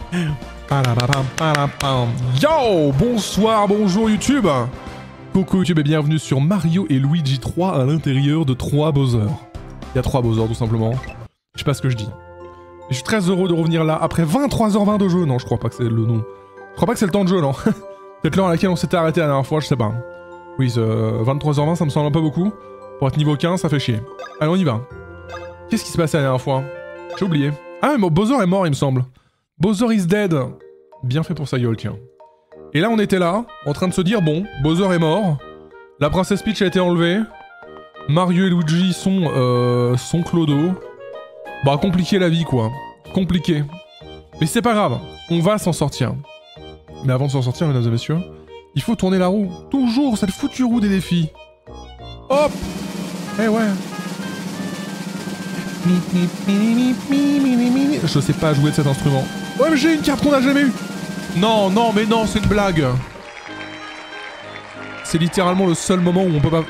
Yo, bonsoir, bonjour YouTube. Coucou YouTube et bienvenue sur Mario et Luigi 3 à l'intérieur de 3 Bowser. Il y a 3 Bowser tout simplement. Je sais pas ce que je dis. Et je suis très heureux de revenir là après 23h20 de jeu. Non, je crois pas que c'est le nom. Je crois pas que c'est le temps de jeu, non. Peut-être l'heure à laquelle on s'était arrêté la dernière fois, je sais pas. Oui, 23h20 ça me semble un peu beaucoup. Pour être niveau 15, ça fait chier. Allez, on y va. Qu'est-ce qui se passait la dernière fois? J'ai oublié. Ah, mais Bowser est mort, il me semble. Bowser is dead. Bien fait pour sa gueule, tiens. Et là, on était là, en train de se dire, bon, Bowser est mort. La princesse Peach a été enlevée. Mario et Luigi sont clodo. Bah, compliqué la vie, quoi. Compliqué. Mais c'est pas grave, on va s'en sortir. Mais avant de s'en sortir, mesdames et messieurs, il faut tourner la roue. Toujours cette foutue roue des défis. Hop! Eh ouais. Je sais pas jouer de cet instrument. Ouais, mais j'ai une carte qu'on a jamais eue. Non, non, mais non, c'est une blague. C'est littéralement le seul moment où on peut pas...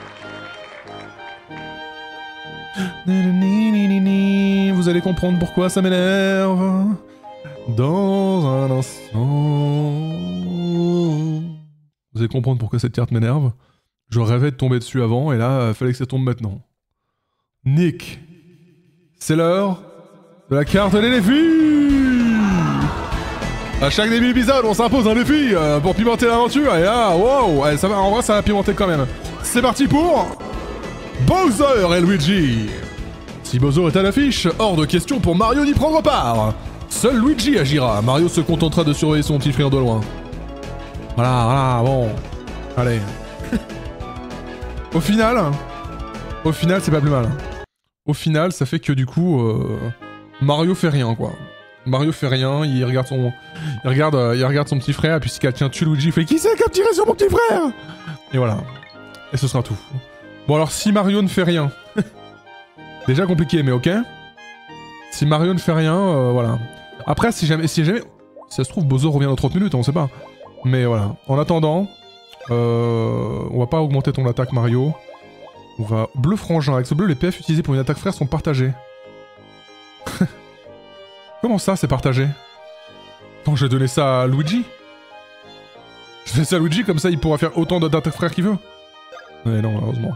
Vous allez comprendre pourquoi ça m'énerve. Dans un instant... Vous allez comprendre pourquoi cette carte m'énerve. Je rêvais de tomber dessus avant, et là, fallait que ça tombe maintenant. Nick. C'est l'heure de la carte des défis. À chaque début d'épisode, on s'impose un défi pour pimenter l'aventure, et là, wow, ça va, en vrai, ça va pimenter quand même. C'est parti pour... Bowser et Luigi. Si Bowser est à l'affiche, hors de question pour Mario d'y prendre part. Seul Luigi agira, Mario se contentera de surveiller son petit frère de loin. Voilà, voilà, bon. Allez. Au final, c'est pas plus mal. Au final, ça fait que du coup, Mario fait rien, quoi. Mario fait rien, il regarde son petit frère, et puis si quelqu'un tue Luigi, il fait « Qui c'est qui a tiré sur mon petit frère ?» Et voilà. Et ce sera tout. Bon alors, si Mario ne fait rien... Déjà compliqué, mais ok. Si Mario ne fait rien, voilà. Après, si jamais... Si ça se trouve, Bowser revient dans 30 minutes, on sait pas. Mais voilà. En attendant, on va pas augmenter ton attaque, Mario. On va... Bleu frangin. Avec ce bleu, les PF utilisés pour une attaque frère sont partagés. Comment ça, c'est partagé? Attends, je vais donner ça à Luigi? Je fais ça à Luigi, comme ça il pourra faire autant d'attaques frères qu'il veut. Mais non, malheureusement.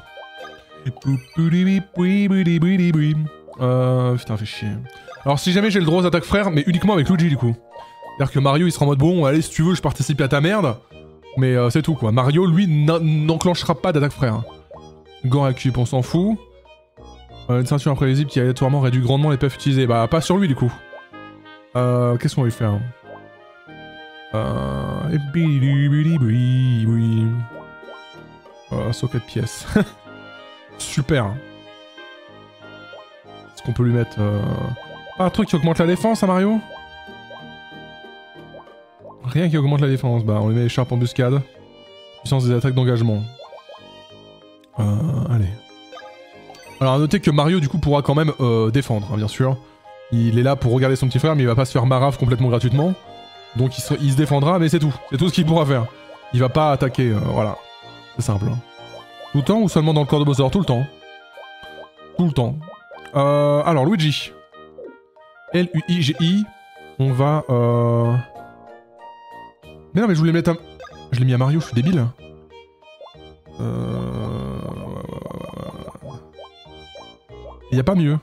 Putain, fait chier. Alors si jamais j'ai le droit aux attaques frères, mais uniquement avec Luigi du coup. C'est-à-dire que Mario il sera en mode bon, allez si tu veux je participe à ta merde. Mais c'est tout quoi. Mario lui n'enclenchera pas d'attaque frère. Gant récup, on s'en fout. Une ceinture imprévisible qui aléatoirement réduit grandement les PF utilisés. Bah pas sur lui du coup. Qu'est-ce qu'on va lui faire? Socket de pièces. Super. Est-ce qu'on peut lui mettre... Ah, un truc qui augmente la défense à Mario? Rien qui augmente la défense. Bah, on lui met écharpe embuscade. Puissance des attaques d'engagement. Allez. Alors, à noter que Mario, du coup, pourra quand même défendre, hein, bien sûr. Il est là pour regarder son petit frère, mais il va pas se faire marave complètement gratuitement. Donc, il se défendra, mais c'est tout. C'est tout ce qu'il pourra faire. Il va pas attaquer, voilà. C'est simple. Hein. Tout le temps ou seulement dans le corps de Bowser? Tout le temps. Tout le temps. Alors, Luigi. L-U-I-G-I. On va... Mais non, mais je voulais mettre un... Je l'ai mis à Mario, je suis débile. Y a pas mieux.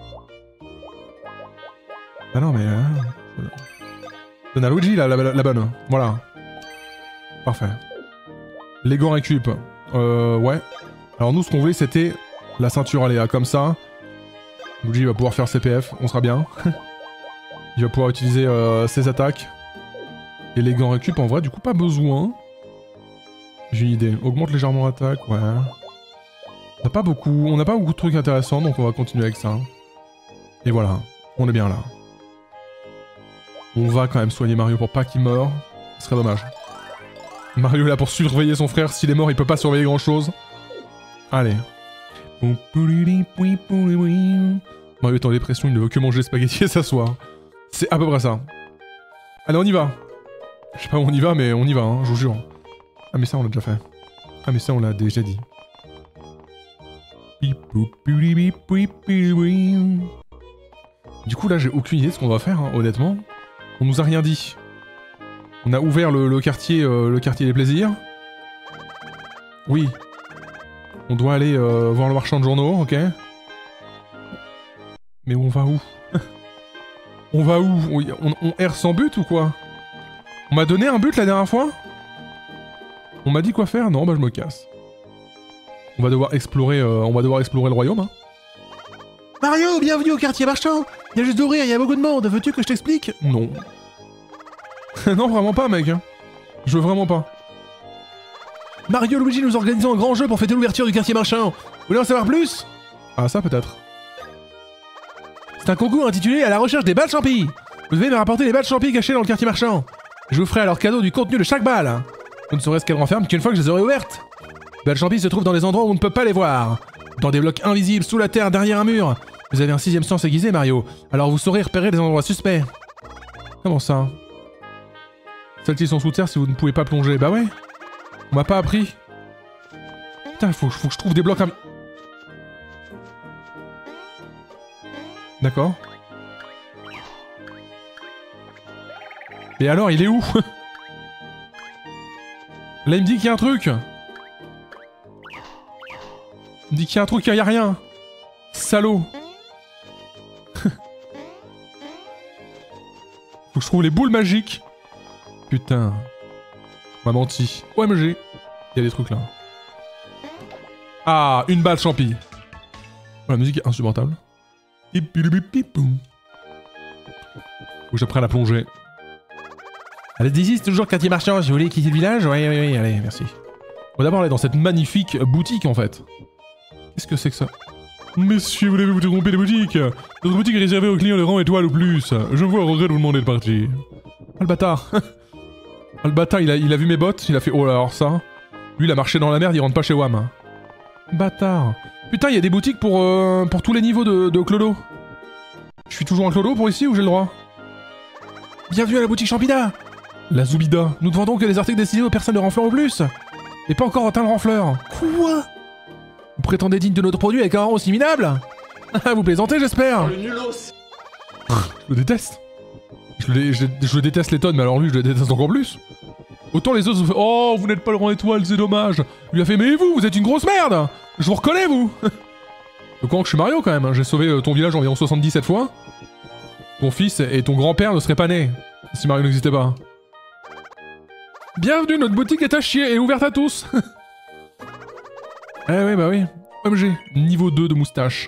Ah non, mais... Donne à Luigi, la bonne. Voilà. Parfait. Les gants récup. Ouais. Alors nous, ce qu'on voulait, c'était la ceinture aléa, comme ça. Luigi va pouvoir faire CPF, on sera bien. Il va pouvoir utiliser ses attaques. Et les gants récup, en vrai, du coup, pas besoin. J'ai une idée. Augmente légèrement l'attaque, ouais. On n'a pas beaucoup de trucs intéressants, donc on va continuer avec ça. Et voilà, on est bien là. On va quand même soigner Mario pour pas qu'il meure. Ce serait dommage. Mario est là pour surveiller son frère. S'il est mort, il peut pas surveiller grand chose. Allez. Mario est en dépression, il ne veut que manger des spaghettis et s'asseoir. C'est à peu près ça. Allez, on y va. Je sais pas où on y va, mais on y va, hein, je vous jure. Ah, mais ça, on l'a déjà fait. Ah, mais ça, on l'a déjà dit. Du coup, là, j'ai aucune idée de ce qu'on va faire, hein, honnêtement. On nous a rien dit. On a ouvert le quartier des plaisirs. Oui. On doit aller voir le marchand de journaux, ok. Mais on va où? On va où? On erre sans but ou quoi? On m'a donné un but la dernière fois? On m'a dit quoi faire? Non, bah je me casse. On va devoir explorer le royaume, hein. Mario, bienvenue au quartier marchand. Il y a juste d'ouvrir, il y a beaucoup de monde. Veux-tu que je t'explique? Non. Non, vraiment pas, mec. Je veux vraiment pas. Mario Luigi, nous organisons un grand jeu pour fêter l'ouverture du quartier marchand. Vous voulez en savoir plus? Ah, ça peut-être. C'est un concours intitulé À la recherche des balles champis. Vous devez me rapporter les balles champis cachées dans le quartier marchand. Je vous ferai alors cadeau du contenu de chaque balle. Vous ne saurez ce qu'elles renferment qu'une fois que je les aurai ouvertes. Les balles champis se trouvent dans des endroits où on ne peut pas les voir. Dans des blocs invisibles, sous la terre, derrière un mur. Vous avez un 6ème sens aiguisé, Mario. Alors vous saurez repérer des endroits suspects. Comment ça? Celles-ci sont sous terre si vous ne pouvez pas plonger. Bah ouais. On m'a pas appris. Putain, faut que je trouve des blocs D'accord. Et alors, il est où? Là, il me dit qu'il y a un truc. Il me dit qu'il y a un truc, il y a rien. Salaud. Faut que je trouve les boules magiques. Putain. On m'a menti. OMG. Il y a des trucs là. Ah, une balle champi. Oh, la musique est insupportable. Faut que j'apprenne à plonger. Allez, d'ici, c'est toujours quartier marchand. Si vous voulez quitter le village, oui, allez, merci. On va d'abord aller dans cette magnifique boutique en fait. Qu'est-ce que c'est que ça? Messieurs, vous devez vous tromper de boutique. Notre boutique est réservée aux clients de rang étoile ou plus. Je vois au regret de vous demander de partir. Ah le bâtard. Ah le bâtard, il a vu mes bottes, il a fait oh là alors ça. Lui il a marché dans la merde, il rentre pas chez WAM. Bâtard. Putain, il y a des boutiques pour tous les niveaux de Clodo. Je suis toujours un Clodo pour ici ou j'ai le droit? Bienvenue à la boutique Champida. La Zoubida. Nous ne vendons que des articles destinés aux personnes de renfleur ou plus. Et pas encore atteint le renfleur. Quoi? Vous prétendez digne de notre produit avec un rang aussi minable? Vous plaisantez, j'espère. Le nulos. Je le déteste. Je déteste les tonnes, mais alors lui, je le déteste encore plus. Autant les autres, oh, vous n'êtes pas le rang étoile, c'est dommage. Il lui a fait, mais vous êtes une grosse merde. Je vous reconnais, vous. Donc quand je suis Mario, quand même. Hein. J'ai sauvé ton village environ 77 fois. Ton fils et ton grand-père ne seraient pas nés si Mario n'existait pas. Bienvenue, notre boutique est à chier et ouverte à tous. Eh ouais, bah oui. OMG, niveau 2 de moustache.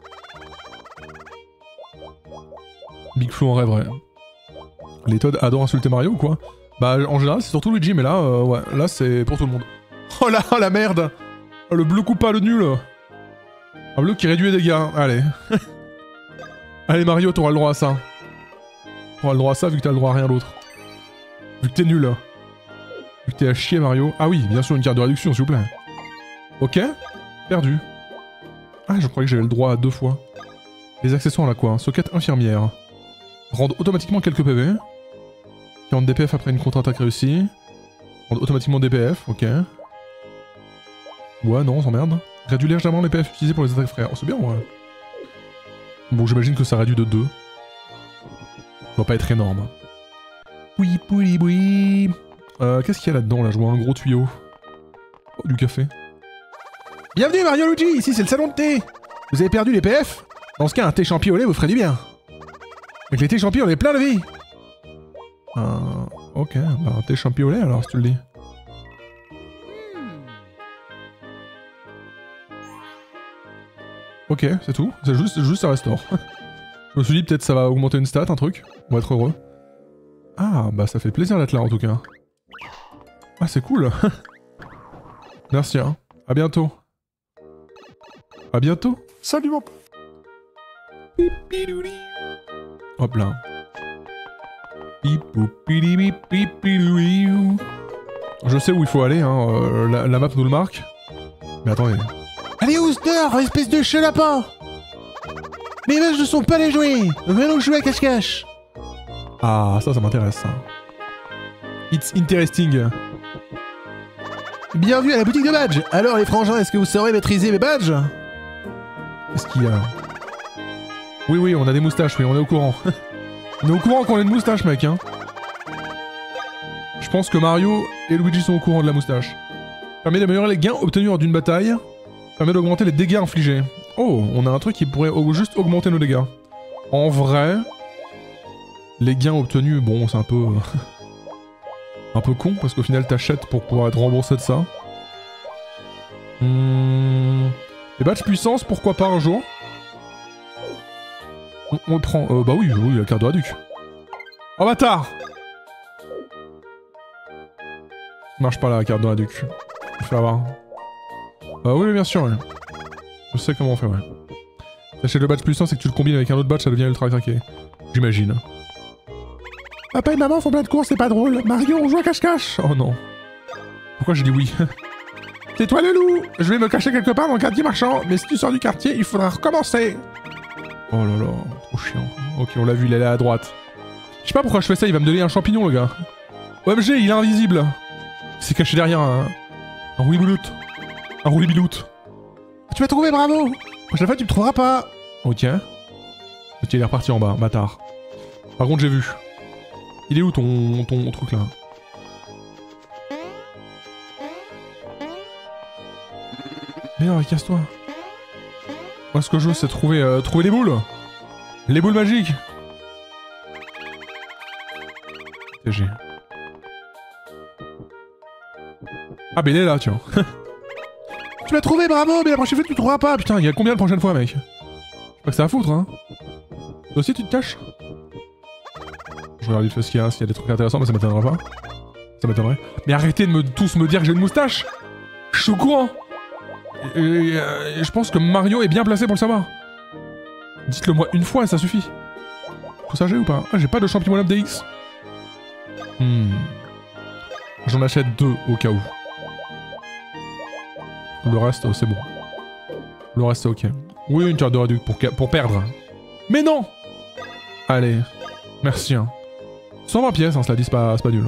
Big Flo en rêverait. Les Toads adorent insulter Mario ou quoi? Bah en général c'est surtout Luigi, mais là, ouais, là c'est pour tout le monde. Oh là, la merde. Oh, le bleu coupa, le nul. Un bleu qui réduit les dégâts, allez. Allez Mario, t'auras le droit à ça. T'auras le droit à ça vu que t'as le droit à rien d'autre. Vu que t'es nul. Vu que t'es à chier Mario. Ah oui, bien sûr une carte de réduction s'il vous plaît. Ok, perdu. Ah, je croyais que j'avais le droit à 2 fois. Les accessoires là quoi? Socket infirmière. Rendre automatiquement quelques PV. 40 DPF après une contre-attaque réussie. Rendre automatiquement DPF, ok. Ouais, non, on s'emmerde. Réduit légèrement les PF utilisés pour les attaques frères. Oh, c'est bien, ouais. Bon, j'imagine que ça réduit de 2. Ça doit pas être énorme. Oui, oui, oui. Qu'est-ce qu'il y a là-dedans, là? Je vois un gros tuyau. Oh, du café. Bienvenue Mario Luigi, ici c'est le salon de thé. Vous avez perdu les PF? Dans ce cas, un thé champi au lait vous ferait du bien. Avec les thés champi, on est plein de vie. Ok, bah un thé champi au lait alors, si tu le dis. Ok, c'est tout. C'est juste ça restaure. Je me suis dit peut-être ça va augmenter une stat, un truc. On va être heureux. Ah, bah ça fait plaisir d'être là en tout cas. Ah, c'est cool. Merci, hein. À bientôt. À bientôt. Salut mon... Hop là. Je sais où il faut aller, hein. La map nous le marque. Mais attendez. Allez, Ouster, espèce de chelapin. Mes vaches ne sont pas les jouets. Venons jouer à cache-cache. Ah, ça m'intéresse, ça. It's interesting. Bienvenue à la boutique de badges. Alors les frangins, est-ce que vous saurez maîtriser mes badges? Qu'est-ce qu'il y a? Oui, on a des moustaches, oui, on est au courant. On est au courant qu'on a une moustache, mec, hein. Je pense que Mario et Luigi sont au courant de la moustache. Permet d'améliorer les gains obtenus lors d'une bataille. Permet d'augmenter les dégâts infligés. Oh, on a un truc qui pourrait juste augmenter nos dégâts. En vrai... Les gains obtenus, bon, c'est un peu... un peu con, parce qu'au final, t'achètes pour pouvoir être remboursé de ça. Les badges puissance, pourquoi pas un jour? On le prend. Bah oui, la carte de Hadouken. Oh bâtard! Marche pas la carte de Hadouken. Fais avoir. Oui, bien sûr, ouais. Je sais comment on fait, ouais. T'achètes le badge puissance et que tu le combines avec un autre badge, ça devient ultra craqué. J'imagine. Papa et maman font plein de courses, c'est pas drôle. Mario, on joue à cache-cache. Oh non. Pourquoi j'ai dit oui? C'est toi le loup! Je vais me cacher quelque part dans le quartier marchand, mais si tu sors du quartier, il faudra recommencer. Oh là là, trop chiant. Ok, on l'a vu, il est là à droite. Je sais pas pourquoi je fais ça, il va me donner un champignon, le gars. OMG, il est invisible. Il s'est caché derrière un roulibiloute. Un roulibiloute. Tu m'as trouvé, bravo! Prochaine fois, tu me trouveras pas. Ok. Ok, il est reparti en bas, bâtard. Par contre, j'ai vu. Il est où ton truc là? Merde, casse-toi. Moi, ce que je veux, c'est trouver les boules. Les boules magiques. TG. Ah, mais il est là, tiens. Tu l'as trouvé, bravo, mais la prochaine fois, tu le trouveras pas. Putain, il y a combien la prochaine fois, mec? Je sais pas que ça à foutre, hein. Toi aussi, tu te caches? Je regarde vite fait ce qu'il y a, s'il y a des trucs intéressants, mais ça m'étonnerait pas. Ça m'étonnerait. Mais arrêtez de tous me dire que j'ai une moustache! Je suis au courant! Et je pense que Mario est bien placé pour le savoir. Dites-le moi une fois et ça suffit. Tout ça j'ai ou pas? Ah, j'ai pas de champignon lab DX. J'en achète 2 au cas où. Le reste, c'est bon. Le reste, c'est ok. Oui, une carte de Hadouken pour perdre. Mais non! Allez. Merci, hein. 120 pièces, hein, cela dit, c'est pas nul.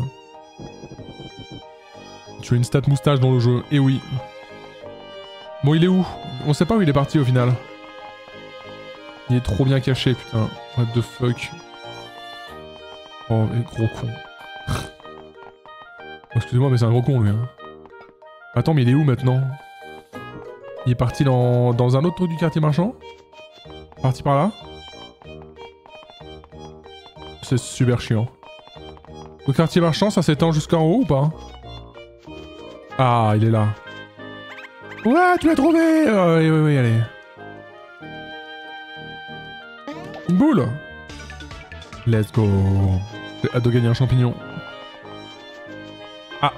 Tu as une stat moustache dans le jeu. Et oui. Bon, il est où? On sait pas où il est parti au final. Il est trop bien caché, putain. What the fuck. Oh, mais gros con. Oh, excusez-moi, mais c'est un gros con, lui. Hein. Attends, mais il est où maintenant? Il est parti dans un autre truc du quartier marchand? Parti par là? C'est super chiant. Le quartier marchand, ça s'étend jusqu'en haut ou pas? Ah, il est là. Ouais, tu l'as trouvé! Oui, allez. Une boule! Let's go. J'ai hâte de gagner un champignon. Ah.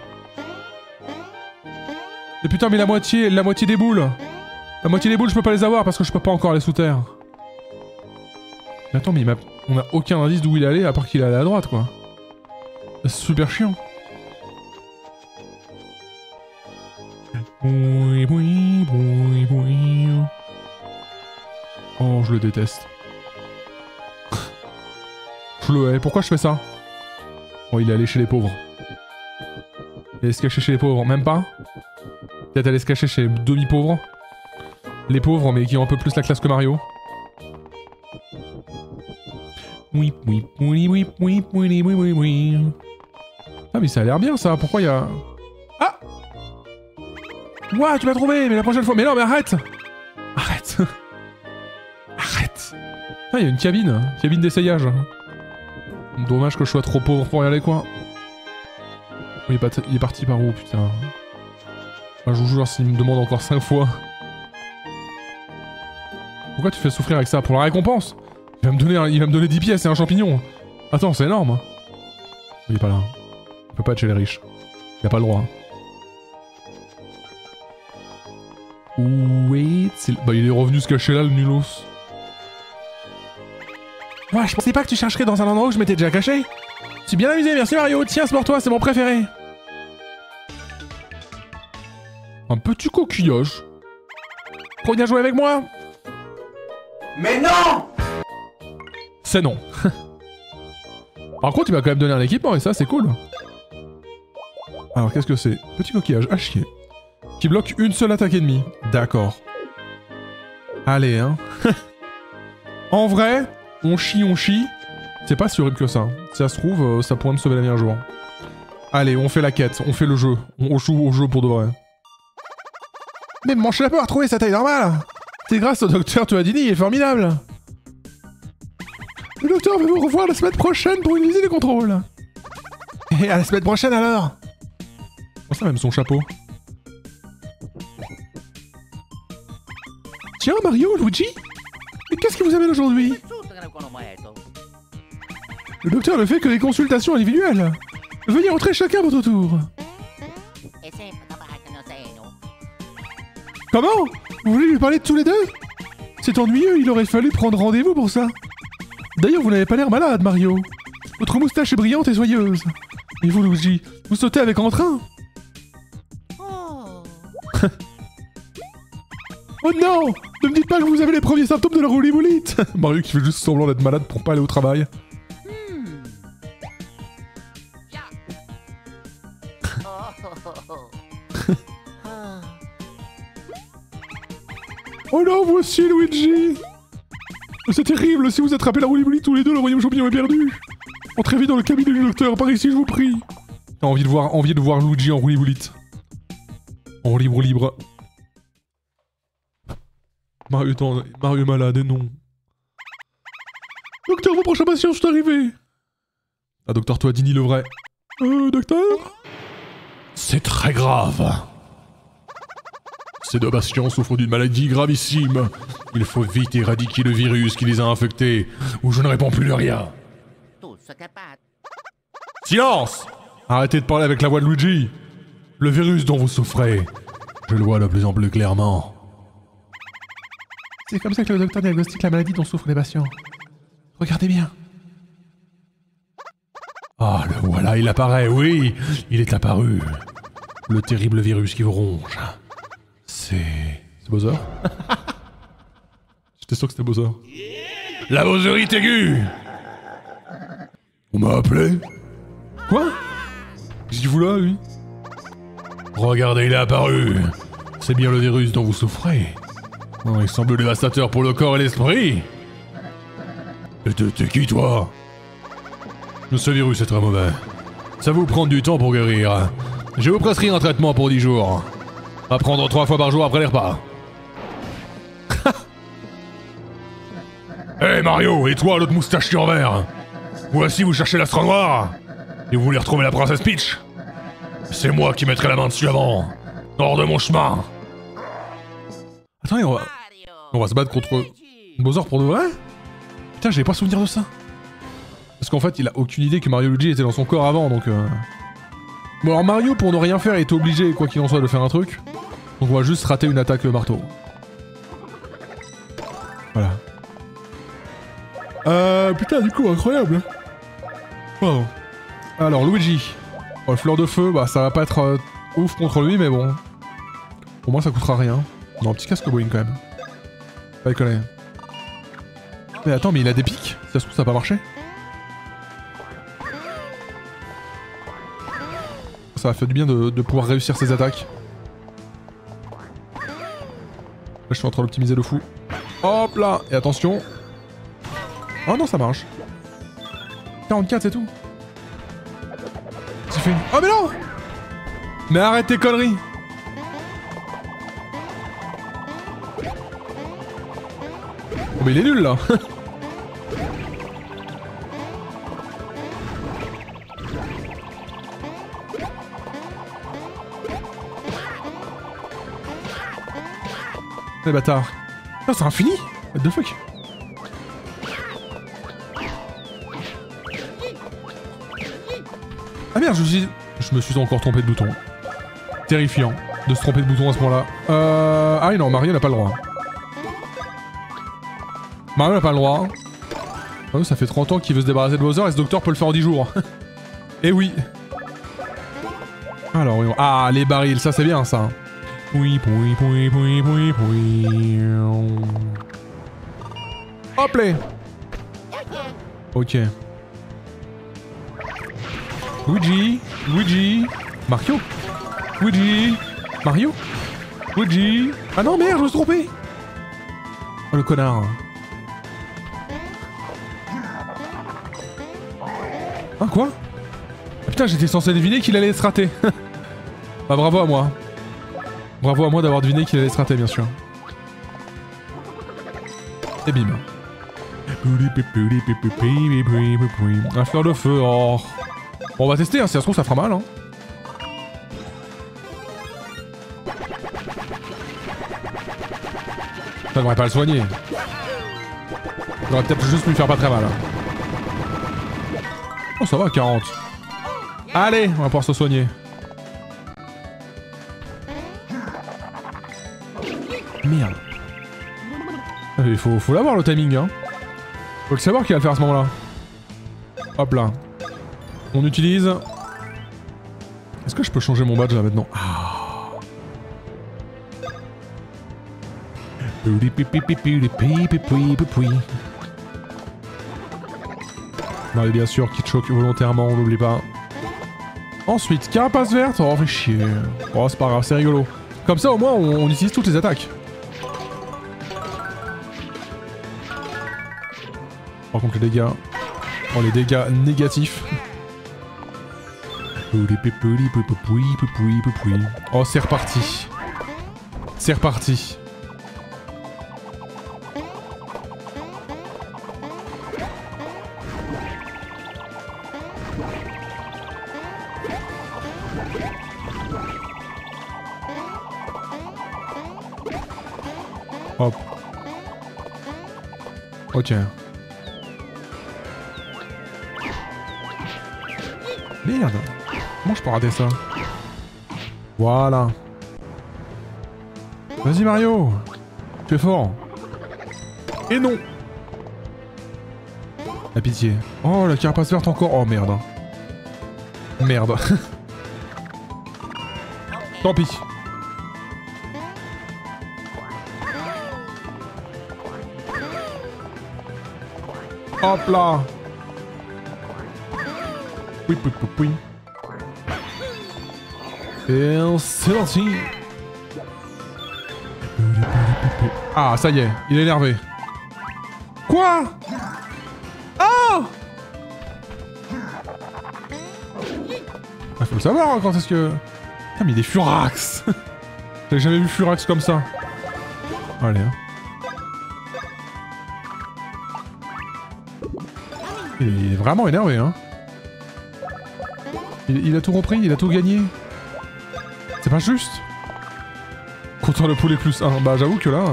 Et putain, mais la moitié des boules! La moitié des boules, je peux pas les avoir parce que je peux pas encore aller sous terre. Mais attends, mais on a aucun indice d'où il est allé à part qu'il est allé à droite, quoi. C'est super chiant. Oui. Oh, je le déteste. Je le hais. Pourquoi je fais ça? Oh, il est allé chez les pauvres. Il allait se cacher chez les pauvres. Même pas? Peut-être aller se cacher chez les demi-pauvres. Les pauvres, mais qui ont un peu plus la classe que Mario. Oui. Ah, mais ça a l'air bien, ça. Pourquoi il y a... Ah! Ouah, tu m'as trouvé, mais la prochaine fois... Mais non, mais arrête! Arrête! Arrête! Ah, il y a une cabine. Cabine d'essayage. Dommage que je sois trop pauvre pour y aller, quoi. Il est parti par où, putain? Ah, je vous jure, s'il me demande encore 5 fois... Pourquoi tu fais souffrir avec ça? Pour la récompense? Il va me donner 10 pièces et un champignon. Attends, c'est énorme. Il est pas là. Il peut pas être chez les riches. Il a pas le droit. Wait, bah il est revenu se cacher là, le nulos. Ouais, je pensais pas que tu chercherais dans un endroit où je m'étais déjà caché. C'est bien amusé, merci Mario. Tiens, c'est pour toi, c'est mon préféré. Un petit coquillage. Reviens jouer avec moi. Mais non! C'est non. Par contre, il m'a quand même donné un équipement et ça, c'est cool. Alors, qu'est-ce que c'est? Petit coquillage à chier. Qui bloque une seule attaque ennemie. D'accord. Allez, hein. En vrai, on chie. C'est pas si horrible que ça. Si ça se trouve, ça pourrait me sauver la vie un jour. Allez, on fait la quête, on fait le jeu. On joue au jeu pour de vrai. Mais mon chapeau a retrouvé sa taille normale. C'est grâce au docteur Toadini, il est formidable. Le docteur va vous revoir la semaine prochaine pour une visite de contrôle. Et à la semaine prochaine alors. Oh, ça même son chapeau. Tiens, Mario, Luigi. Mais qu'est-ce qui vous amène aujourd'hui? Le docteur ne fait que des consultations individuelles. Veuillez entrer chacun à votre tour. Comment? Vous voulez lui parler de tous les deux? C'est ennuyeux, il aurait fallu prendre rendez-vous pour ça. D'ailleurs, vous n'avez pas l'air malade, Mario. Votre moustache est brillante et joyeuse. Et vous, Luigi, vous sautez avec entrain. Oh non! Ne me dites pas que vous avez les premiers symptômes de la roulis-boulite. Mario qui fait juste semblant d'être malade pour pas aller au travail. Oh non, vous aussi, Luigi! C'est terrible, si vous attrapez la roulis-boulite tous les deux, le royaume champignon est perdu! Entrez vite dans le cabinet du docteur, par ici, je vous prie! T'as envie de voir Luigi en roulis-boulite. En libre. Mario est malade, et non. Docteur, vos prochains patients sont arrivés! Ah, docteur Toadini, le vrai. Docteur? C'est très grave. Ces deux patients souffrent d'une maladie gravissime. Il faut vite éradiquer le virus qui les a infectés, ou je ne réponds plus de rien. Silence! Arrêtez de parler avec la voix de Luigi. Le virus dont vous souffrez, je le vois de plus en plus clairement. C'est comme ça que le docteur diagnostique la maladie dont souffrent les patients. Regardez bien. Ah, le voilà, il apparaît, oui, il est apparu. Le terrible virus qui vous ronge. C'est Bowser? J'étais sûr que c'était Bowser. La Bowserite aiguë! On m'a appelé? Quoi? Qu'est-ce qu'il fout là, lui? Regardez, il est apparu. C'est bien le virus dont vous souffrez. Oh, il semble dévastateur pour le corps et l'esprit. T'es qui, toi? Ce virus est très mauvais. Ça va vous prendre du temps pour guérir. Je vais vous prescrire un traitement pour 10 jours. À prendre 3 fois par jour après les repas. Hé Mario, et toi l'autre moustache en vert? Voici, vous cherchez l'astre noir? Et vous voulez retrouver la princesse Peach? C'est moi qui mettrai la main dessus avant. Hors de mon chemin. Attendez, on va se battre contre Bowser pour de vrai? Putain, j'avais pas souvenir de ça. Parce qu'en fait, il a aucune idée que Mario Luigi était dans son corps avant, donc... Bon, alors Mario, pour ne rien faire, est obligé, quoi qu'il en soit, de faire un truc. Donc on va juste rater une attaque marteau. Voilà. Putain, du coup, incroyable. Pardon. Alors, Luigi. Bon, le fleur de feu, bah ça va pas être ouf contre lui, mais bon. Pour moi, ça coûtera rien. Non, un petit casque Boeing quand même. Pas déconner. Mais attends, mais il a des pics? Si ça se trouve, ça va pas marcher. Ça fait du bien de pouvoir réussir ses attaques. Là, je suis en train d'optimiser le fou. Hop là! Et attention. Oh non, ça marche. 44, c'est tout. C'est fait. Oh mais non! Mais arrête tes conneries! Oh mais il est nul là! Les bâtards. Oh, c'est infini? What the fuck? Ah merde, je me suis encore trompé de bouton. Terrifiant de se tromper de bouton à ce point-là. Ah oui, non, Mario n'a pas le droit. Mario n'a pas le droit. Oh, ça fait 30 ans qu'il veut se débarrasser de Bowser et ce docteur peut le faire en 10 jours. Eh oui. Alors, oui, ah, les barils, ça c'est bien ça. Oui, oui, oui, oui, oui, oui. Hop là. Ok. Luigi. Mario. Luigi. Mario. Luigi. Ah non, merde, je me suis trompé. Oh, le connard. Hein, quoi? Ah, putain, j'étais censé deviner qu'il allait se rater. Bah bravo à moi. Bravo à moi d'avoir deviné qu'il allait se rater, bien sûr. Et bim. Un fleur de feu, oh. Bon, on va tester, hein, si ça se trouve ça fera mal, hein. Ça devrait pas le soigner. J'aurais peut-être juste pu lui faire pas très mal. Oh, ça va, 40. Allez, on va pouvoir se soigner. Merde. Il faut l'avoir le timing, hein. Faut le savoir qu'il va le faire à ce moment-là. Hop là. On utilise... Est-ce que je peux changer mon badge là maintenant? Mario bien sûr qui choque volontairement, on n'oublie pas. Ensuite, carapace verte, oh fait chier. Oh c'est pas grave, c'est rigolo. Comme ça au moins on utilise toutes les attaques. Par contre les dégâts... Oh les dégâts négatifs. Oh c'est reparti. C'est reparti. Hop. Ok. Merde. Comment je peux rater ça? Voilà. Vas-y Mario. Tu es fort. Et non. La pitié. Oh la carapace verte encore. Oh merde. Merde. Tant pis. Hop là. Oui, oui, oui, oui. Et c'est parti. Ah, ça y est, il est énervé. Quoi? Ah! Faut le savoir hein, quand est-ce que... Putain mais il est Furax. J'avais jamais vu Furax comme ça. Allez hein. Il est vraiment énervé hein. Il a tout repris, il a tout gagné. C'est pas juste. Contre le poulet plus 1. Bah j'avoue que là...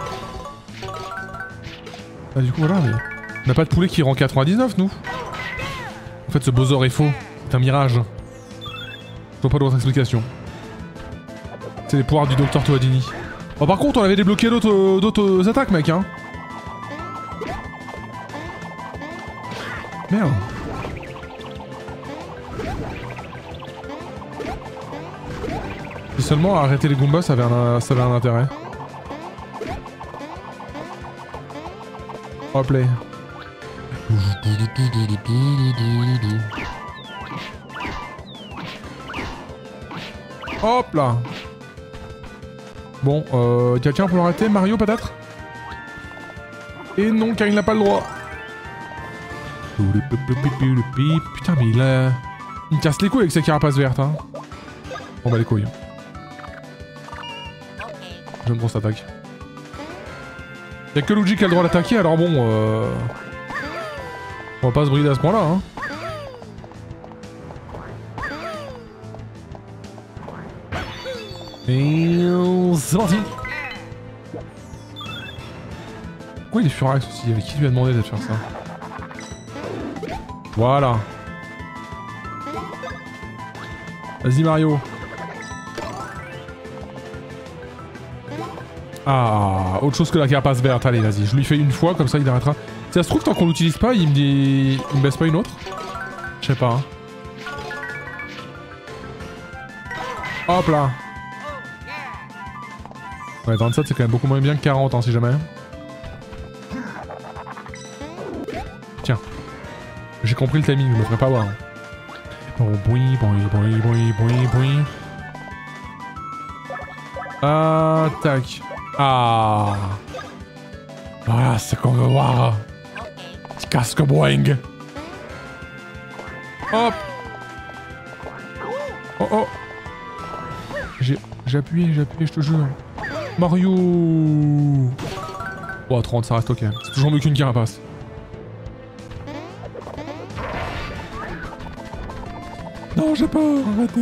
Ah du coup voilà, mais... On n'a pas de poulet qui rend 99 nous. En fait ce Bowser est faux. C'est un mirage. Je vois pas d'autre explication. C'est les pouvoirs du Dr Toadini. Bon par contre on avait débloqué d'autres attaques mec hein. Merde. Si seulement arrêter les Goombas ça avait un intérêt. Hop là. Hop là. Bon, quelqu'un pour l'arrêter? Mario peut-être? Et non, car il n'a pas le droit. Putain, mais il a... Il me casse les couilles avec sa carapace verte, hein. Bon bah les couilles. J'ai une grosse attaque. Y'a que Luigi qui a le droit d'attaquer, alors bon... On va pas se brider à ce point-là, hein. Et c'est parti. Pourquoi il est Furax aussi? Qui lui a demandé de faire ça? Voilà. Vas-y Mario. Ah, autre chose que la carapace verte. Allez, vas-y, je lui fais une fois, comme ça il arrêtera. Si ça se trouve, tant qu'on l'utilise pas, il me dit... Il me baisse pas une autre? Je sais pas. Hein. Hop là. Ouais, 27 c'est quand même beaucoup moins bien que 40, hein, si jamais. Tiens. J'ai compris le timing, je me ferai pas avoir. Bon, boui, boui, boui, boui, boui, boui. Tac. Ah. Voilà, c'est qu'on veut voir. Petit casque boing. Hop. Oh oh. J'ai appuyé, je te jure. Mario. Oh, 30, ça reste ok. C'est toujours mieux qu'une carapace. Non, j'ai peur, arrêtez.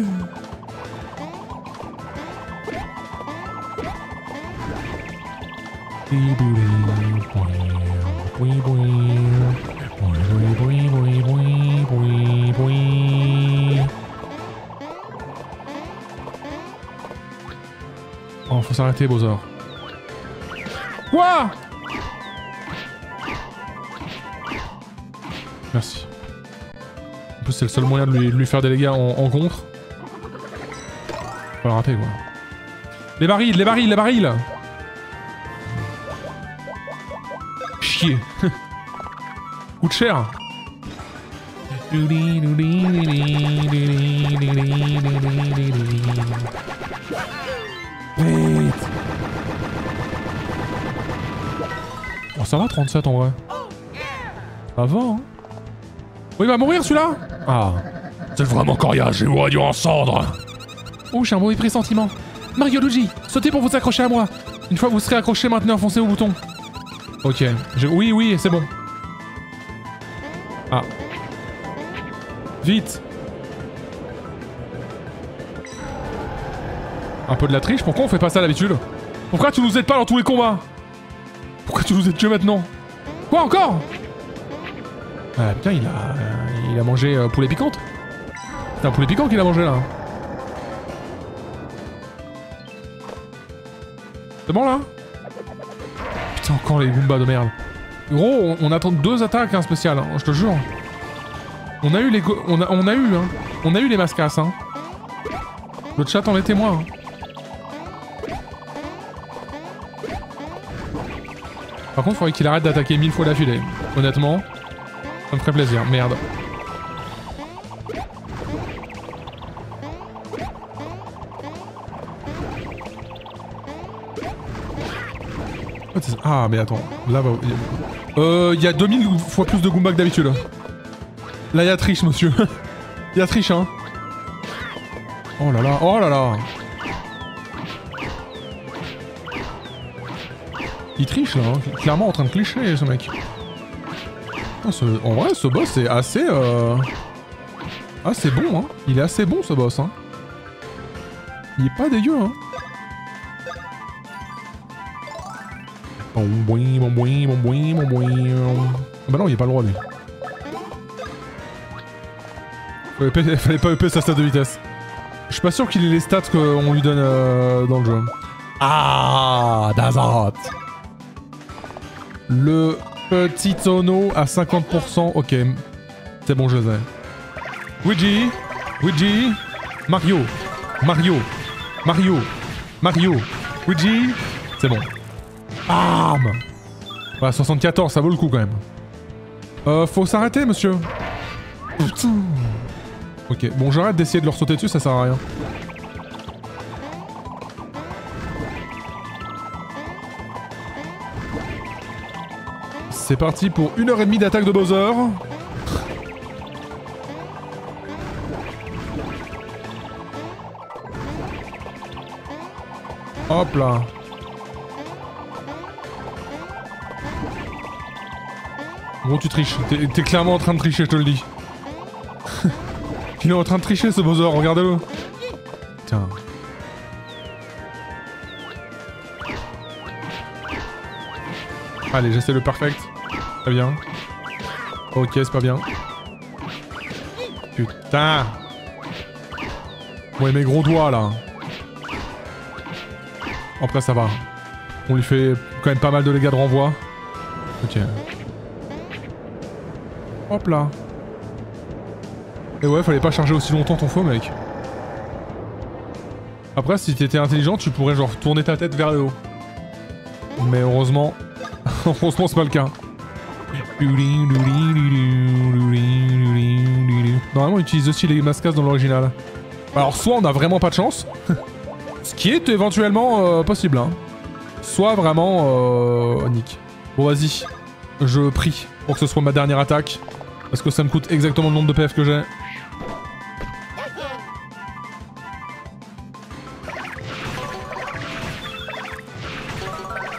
Oh, faut s'arrêter, Bowser. Quoi? Merci. En plus, c'est le seul moyen de lui faire des dégâts en contre. Faut le rater, quoi. Les barils, les barils, les barils! Chier. Coûte cher. Vite. Oh, ça va 37 en vrai. Ça va, hein. Oh, il va mourir celui-là. Ah. C'est vraiment coriace, j'ai eu en cendre. Oh, j'ai un mauvais pressentiment. Mario Luigi, sautez pour vous accrocher à moi. Une fois que vous serez accroché, maintenant foncez au bouton. Ok. Oui, oui, c'est bon. Ah. Vite. Un peu de la triche, pourquoi on fait pas ça d'habitude? Pourquoi tu nous aides pas dans tous les combats? Pourquoi tu nous aides que maintenant? Quoi encore? Ah putain, il a mangé poulet piquante. C'est un poulet piquant qu'il a mangé là. C'est bon là? Putain, encore les Goombas de merde. Gros, on attend 2 attaques hein, spéciales, hein, je te jure. On a eu les on a eu les mascasses hein. Le chat en est témoin. Hein. Par contre, il faudrait qu'il arrête d'attaquer 1000 fois d'affilée. Honnêtement, ça me ferait plaisir. Merde. Ah, mais attends. Là, il y a 2000 fois plus de Goombas que d'habitude. Là, il y a triche, monsieur. Il y a triche, hein. Oh là là, oh là là. Il triche là, hein. Clairement en train de clicher ce mec. Oh, en vrai, ce boss est assez assez bon, hein. Il est assez bon ce boss, hein. Il est pas dégueu, hein. Ah bah non, il est pas le droit lui. Fallait pas EP sa stat de vitesse. Je suis pas sûr qu'il ait les stats qu'on lui donne dans le jeu. Ah, Dazat. Le petit tonneau à 50%, ok. C'est bon, je les ai. Luigi, Luigi, Mario, Mario, Mario, Mario, Luigi, c'est bon. Bam. Voilà, 74, ça vaut le coup quand même. Faut s'arrêter, monsieur. Putain. Ok, bon, j'arrête d'essayer de leur sauter dessus, ça sert à rien. C'est parti pour 1h30 d'attaque de Bowser. Hop là. Bon, tu triches. T'es clairement en train de tricher, je te le dis. Il est en train de tricher ce Bowser, regardez-le. Tiens. Allez, j'essaie le perfect. Très bien. Ok, c'est pas bien. Putain. Ouais, mes gros doigts là. Après, ça va. On lui fait quand même pas mal de dégâts de renvoi. Ok. Hop là. Et ouais, fallait pas charger aussi longtemps ton faux mec. Après, si t'étais intelligent, tu pourrais genre tourner ta tête vers le haut. Mais heureusement... heureusement, c'est pas le cas. Normalement, on utilise aussi les mascasses dans l'original. Alors, soit on a vraiment pas de chance, ce qui est éventuellement possible, hein. Soit vraiment nick. Bon, vas-y. Je prie pour que ce soit ma dernière attaque. Parce que ça me coûte exactement le nombre de PF que j'ai.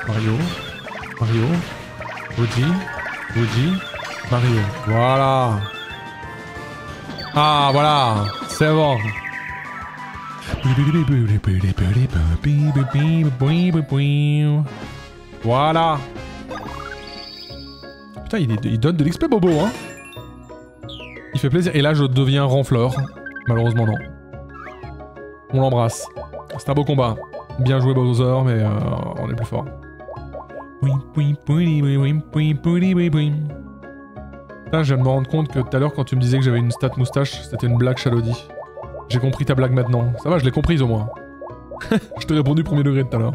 Mario. Mario. Luigi. Luigi. Mario. Voilà. Ah, voilà. C'est bon. Voilà. Putain, il donne de l'XP Bobo, hein. Il fait plaisir. Et là, je deviens renfleur. Malheureusement, non. On l'embrasse. C'est un beau combat. Bien joué Bowser, mais on est plus fort. Putain, je viens de me rendre compte que tout à l'heure, quand tu me disais que j'avais une stat moustache, c'était une blague, Shalody. J'ai compris ta blague maintenant. Ça va, je l'ai comprise au moins. Je t'ai répondu premier degré tout à l'heure.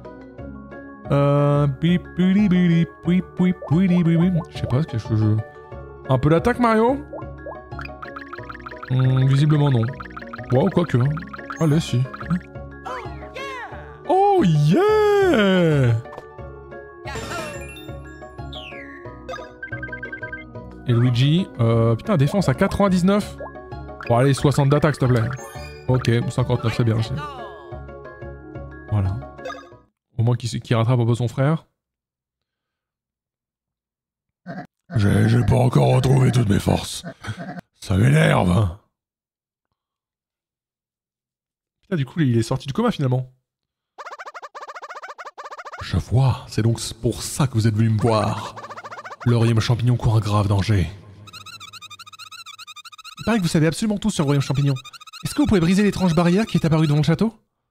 Je sais pas, qu'est-ce que je... Un peu d'attaque, Mario? Visiblement non. Wow, quoique. Allez, si. Oh yeah! Et Luigi, putain, défense à 99. Bon, allez, 60 d'attaque, s'il te plaît. Ok, 59, c'est bien aussi. Voilà. Au moins qu'il rattrape un peu son frère. J'ai pas encore retrouvé toutes mes forces. Ça m'énerve. Hein. Putain, du coup, il est sorti du coma, finalement. Je vois, c'est donc pour ça que vous êtes venu me voir. Le royaume champignon court un grave danger. Il paraît que vous savez absolument tout sur le royaume champignon. Est-ce que vous pouvez briser l'étrange barrière qui est apparue devant le château?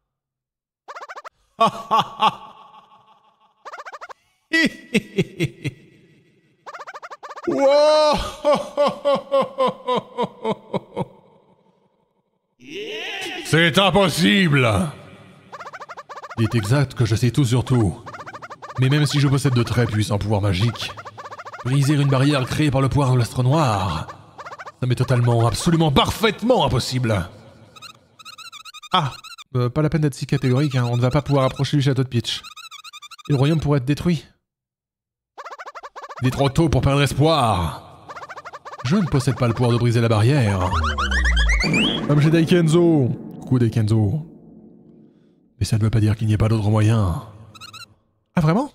C'est impossible! Il est exact que je sais tout sur tout. Mais même si je possède de très puissants pouvoirs magiques, briser une barrière créée par le pouvoir de l'astre noir, ça m'est totalement, absolument, parfaitement impossible. Ah, pas la peine d'être si catégorique, hein. On ne va pas pouvoir approcher du château de Peach. Et le royaume pourrait être détruit. Il est trop tôt pour perdre espoir. Je ne possède pas le pouvoir de briser la barrière. Comme chez Daikenzo. Coucou Daikenzo. Mais ça ne veut pas dire qu'il n'y ait pas d'autre moyen. Ah vraiment?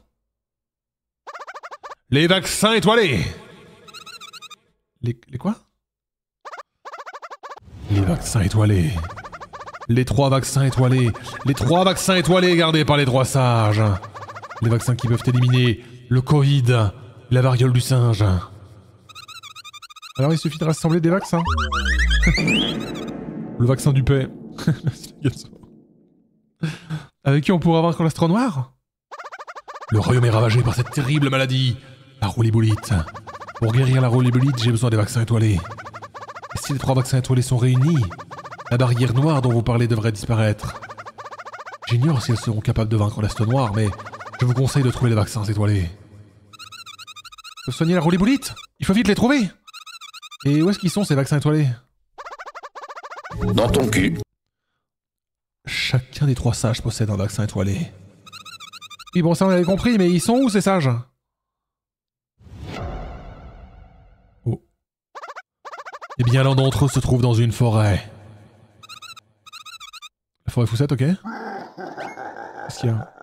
Les vaccins étoilés. Les quoi? Les vaccins étoilés. Les 3 vaccins étoilés. Les 3 vaccins étoilés gardés par les 3 sages. Les vaccins qui peuvent éliminer le Covid, la variole du singe. Alors il suffit de rassembler des vaccins. Le vaccin du paix. Avec qui on pourra vaincre l'astre noir? Le royaume est ravagé par cette terrible maladie, la rouliboulite. Pour guérir la rouliboulite, j'ai besoin des vaccins étoilés. Et si les 3 vaccins étoilés sont réunis, la barrière noire dont vous parlez devrait disparaître. J'ignore si elles seront capables de vaincre l'astre noir, mais je vous conseille de trouver les vaccins étoilés. Faut soigner la rouliboulite? Il faut vite les trouver! Et où est-ce qu'ils sont ces vaccins étoilés? Dans ton cul. Chacun des 3 sages possède un vaccin étoilé. Oui bon ça on avait compris, mais ils sont où ces sages? Oh. Eh bien l'un d'entre eux se trouve dans une forêt. La forêt Foussette, ok? Qu'est-ce qu'il y a?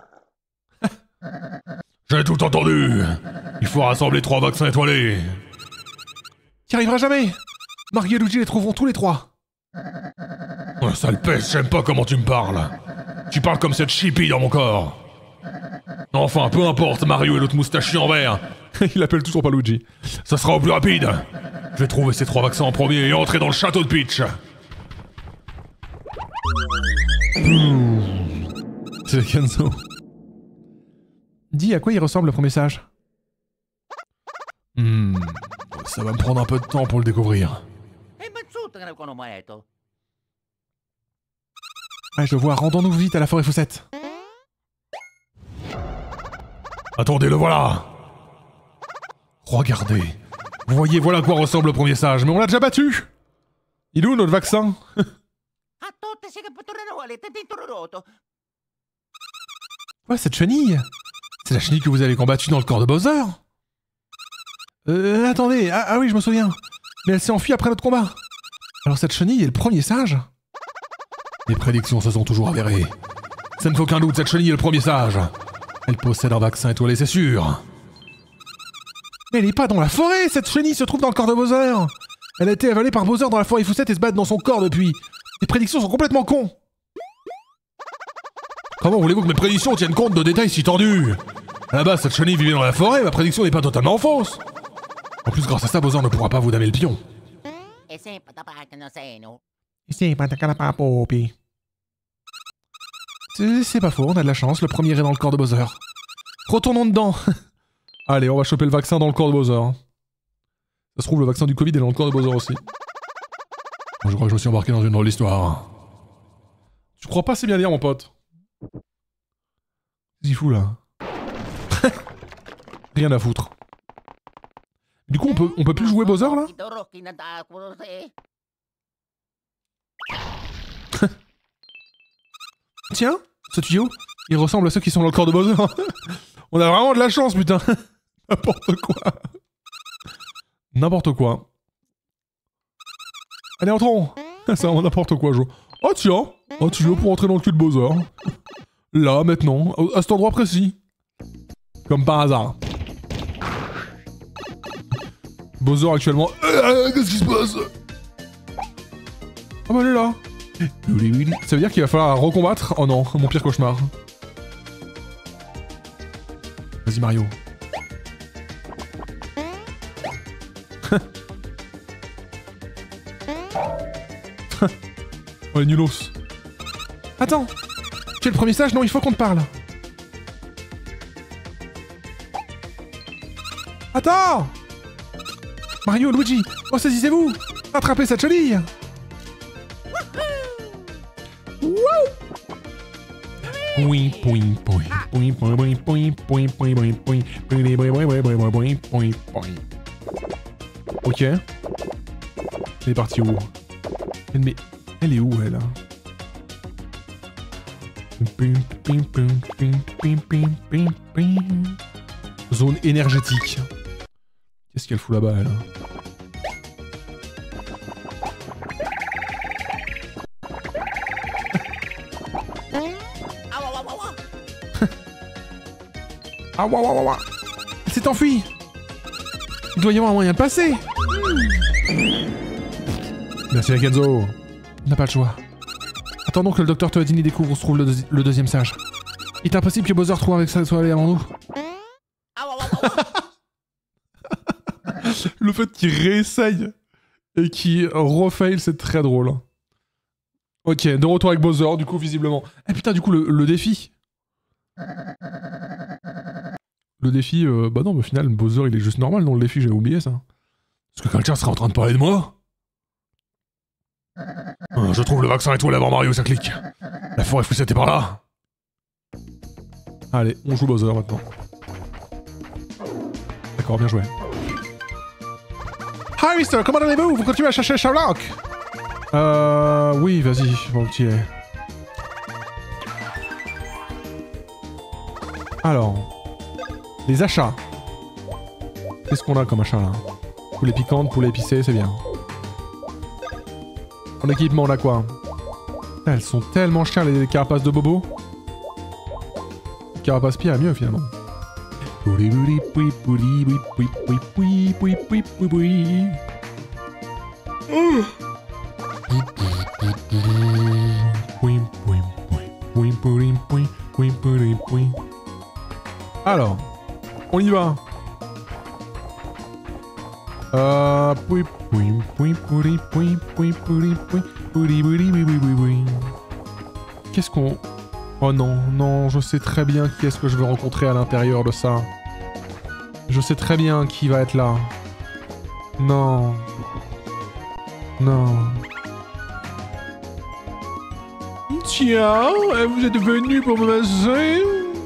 J'ai tout entendu. Il faut rassembler 3 vaccins étoilés. Qui arrivera jamais! Mario et Luigi les trouveront tous les 3. Oh, sale peste, j'aime pas comment tu me parles. Tu parles comme cette chipie dans mon corps. Enfin, peu importe, Mario et l'autre moustachu en vert. Il appelle toujours pas Luigi. Ça sera au plus rapide. Je vais trouver ces 3 vaccins en premier et entrer dans le château de Peach. C'est Kenzo. Dis, à quoi il ressemble le premier sage? Ça va me prendre un peu de temps pour le découvrir. Ouais, je vois, rendons-nous vite à la forêt Foussette. Attendez, le voilà. Regardez. Vous voyez, voilà à quoi ressemble le premier sage, mais on l'a déjà battu. Il est où notre vaccin? Quoi, cette chenille? C'est la chenille que vous avez combattue dans le corps de Bowser? Attendez, ah oui, je me souviens. Mais elle s'est enfuie après notre combat. Alors cette chenille est le premier sage? Mes prédictions se sont toujours avérées. Ça ne fait aucun doute, cette chenille est le premier sage. Elle possède un vaccin étoilé, c'est sûr. Mais elle est pas dans la forêt, cette chenille se trouve dans le corps de Bowser. Elle a été avalée par Bowser dans la forêt Foussette et se bat dans son corps depuis. Les prédictions sont complètement cons. Comment voulez-vous que mes prédictions tiennent compte de détails si tordus? À la base, cette chenille vivait dans la forêt, ma prédiction n'est pas totalement fausse. En plus, grâce à ça, Bowser ne pourra pas vous damer le pion. C'est pas faux, on a de la chance, le premier est dans le corps de Bowser. Retournons dedans. Allez, on va choper le vaccin dans le corps de Bowser. Ça se trouve, le vaccin du Covid est dans le corps de Bowser aussi. Je crois que je me suis embarqué dans une drôle d'histoire. Tu crois pas c'est bien dire, mon pote? Qu'est-ce qu'il fout, là? Rien à foutre. Du coup, on peut plus jouer Bowser, là? Tiens, ce tuyau, il ressemble à ceux qui sont dans le corps de Bowser. On a vraiment de la chance, putain. N'importe quoi. N'importe quoi. Allez, entrons. C'est vraiment n'importe quoi, Jo. Oh tiens, un tuyau pour entrer dans le cul de Bowser. Là, maintenant, à cet endroit précis. Comme par hasard. Bowser actuellement... qu'est-ce qui se passe? Ah bah elle est là. Ça veut dire qu'il va falloir recombattre? Oh non, mon pire cauchemar. Vas-y Mario. Oh les nulos. Attends. Tu es le premier sage? Non, il faut qu'on te parle. Attends! Mario, Luigi, oh saisissez-vous! Attrapez cette chenille! Oui, point, point, point, point, point, point, point, point, point, point, point. Ok. Elle est partie où? Mais elle est où, elle? Zone énergétique. Qu'est-ce qu'elle fout là-bas, elle? Ah wa wa wa wa. Elle s'est enfuie. Il doit y avoir un moyen de passer. Merci à Kenzo. On n'a pas le choix. Attendons que le docteur Toadini découvre où se trouve le deuxième sage. Il est impossible que Bowser trouve avec ça soit allé avant nous. Le fait qu'il réessaye et qu'il refail, c'est très drôle. Ok, de retour avec Bowser, du coup, visiblement. Eh putain, du coup, le défi. Le défi, bah non, mais au final, Bowser, il est juste normal dans le défi, j'avais oublié ça. Est-ce que quelqu'un serait en train de parler de moi? Je trouve le vaccin étoilé avant Mario, ça clique. La forêt Foussette est par là. Allez, on joue Bowser maintenant. D'accord, bien joué. Hi Mister, comment allez-vous? Vous continuez à chercher Sherlock? Oui, vas-y, volontiers. Alors, les achats. Qu'est-ce qu'on a comme achat là? Poulet piquante, poulet épicé, c'est bien. En équipement, on a quoi? Elles sont tellement chères les carapaces de Bobo. Carapace pierre est mieux finalement. Alors, on y va. Qu'est-ce qu'on... Oh non, non, je sais très bien qui est-ce que je veux rencontrer à l'intérieur de ça. Je sais très bien qui va être là. Non. Non. Tiens, vous êtes venu pour me masser?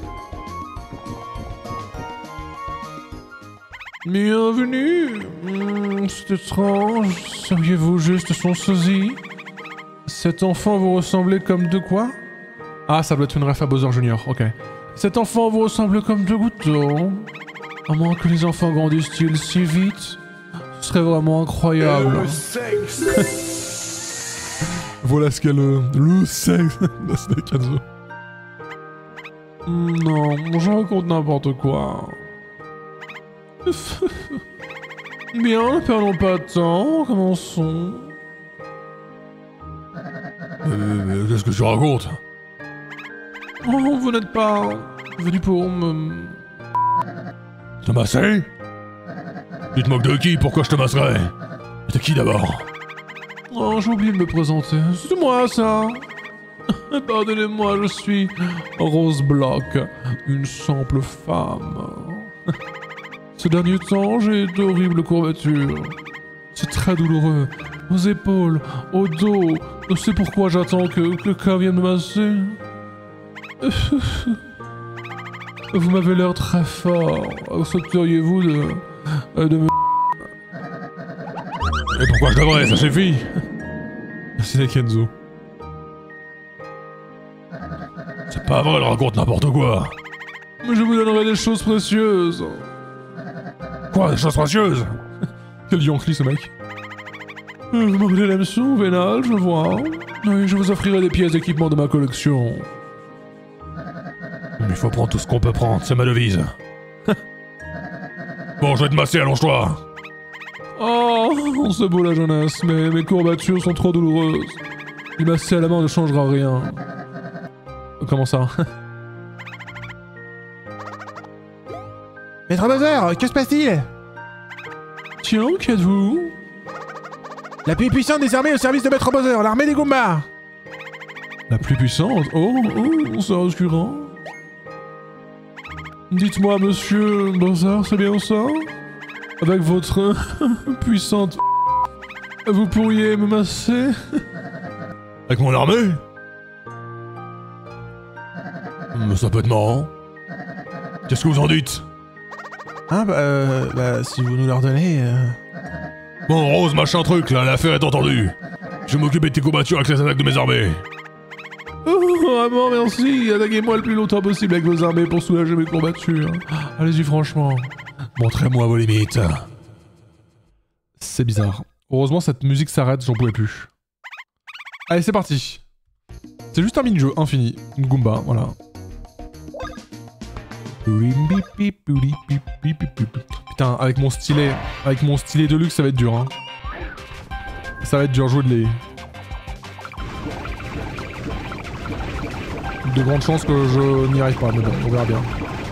Bienvenue. C'est étrange. Seriez-vous juste son sosie? Cet enfant vous ressemblait comme de quoi? Ah, ça doit être une ref à Bowser Jr. Ok. Cet enfant vous ressemble comme deux gouttons. À moins que les enfants grandissent-ils si vite? Ce serait vraiment incroyable. Voilà ce qu'est le sexe de Snake Hanzo. Non, je raconte n'importe quoi. Bien, ne perdons pas de temps, commençons. Qu'est-ce que tu racontes? Oh, vous n'êtes pas venu pour me... Te masser? Tu te moques de qui? Pourquoi je te masserais? T'es qui d'abord? Oh, j'ai oublié de me présenter. C'est moi, ça. Pardonnez-moi, je suis Rose Block, une simple femme. Ces derniers temps, j'ai d'horribles courbatures. C'est très douloureux. Aux épaules, au dos. C'est pourquoi j'attends que quelqu'un vienne me masser. Vous m'avez l'air très fort. Accepteriez-vous de me... Et pourquoi je devrais? Ça suffit. C'est Kenzo. C'est pas vrai, elle raconte n'importe quoi. Mais je vous donnerai des choses précieuses. Quoi, des choses précieuses? Quel Yankee, ce mec. Vous m'appelez l'hameçon vénal, je vois. Oui, je vous offrirai des pièces d'équipement de ma collection. Mais il faut prendre tout ce qu'on peut prendre, c'est ma devise. Bon, je vais te masser, allonge-toi. Oh, c'est beau la jeunesse, mais mes courbatures sont trop douloureuses. Du masser à la main ne changera rien. Comment ça? Maître Bowser, que se passe-t-il? Tiens, qui êtes-vous? La plus puissante des armées au service de Maître Bowser, l'armée des Goombas. La plus puissante? Oh, c'est rassurant. Dites-moi, monsieur Bowser, c'est bien ça? Avec votre puissante... Vous pourriez me masser? Avec mon armée? Mais ça peut être marrant. Qu'est-ce que vous en dites? Ah si vous nous leur donnez... Bon, Rose, machin truc, là, l'affaire est entendue. Je vais m'occuper de tes courbatures avec les attaques de mes armées. Oh, vraiment, merci. Attaquez-moi le plus longtemps possible avec vos armées pour soulager mes courbatures. Allez-y, franchement. Montrez-moi vos limites. C'est bizarre. Heureusement, cette musique s'arrête, j'en pouvais plus. Allez, c'est parti. C'est juste un mini-jeu infini. Goomba, voilà. Putain, avec mon stylet de luxe, ça va être dur, hein. Ça va être dur, jouer de les... De grandes chances que je n'y arrive pas, mais bon, on verra bien.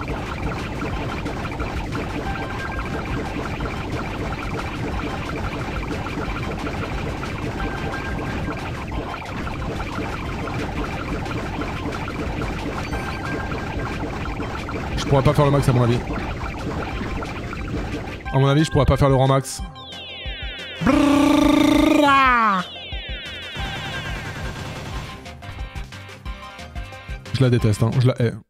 Je pourrais pas faire le max à mon avis. À mon avis, je pourrais pas faire le rang max. Je la déteste, hein. Je la hais.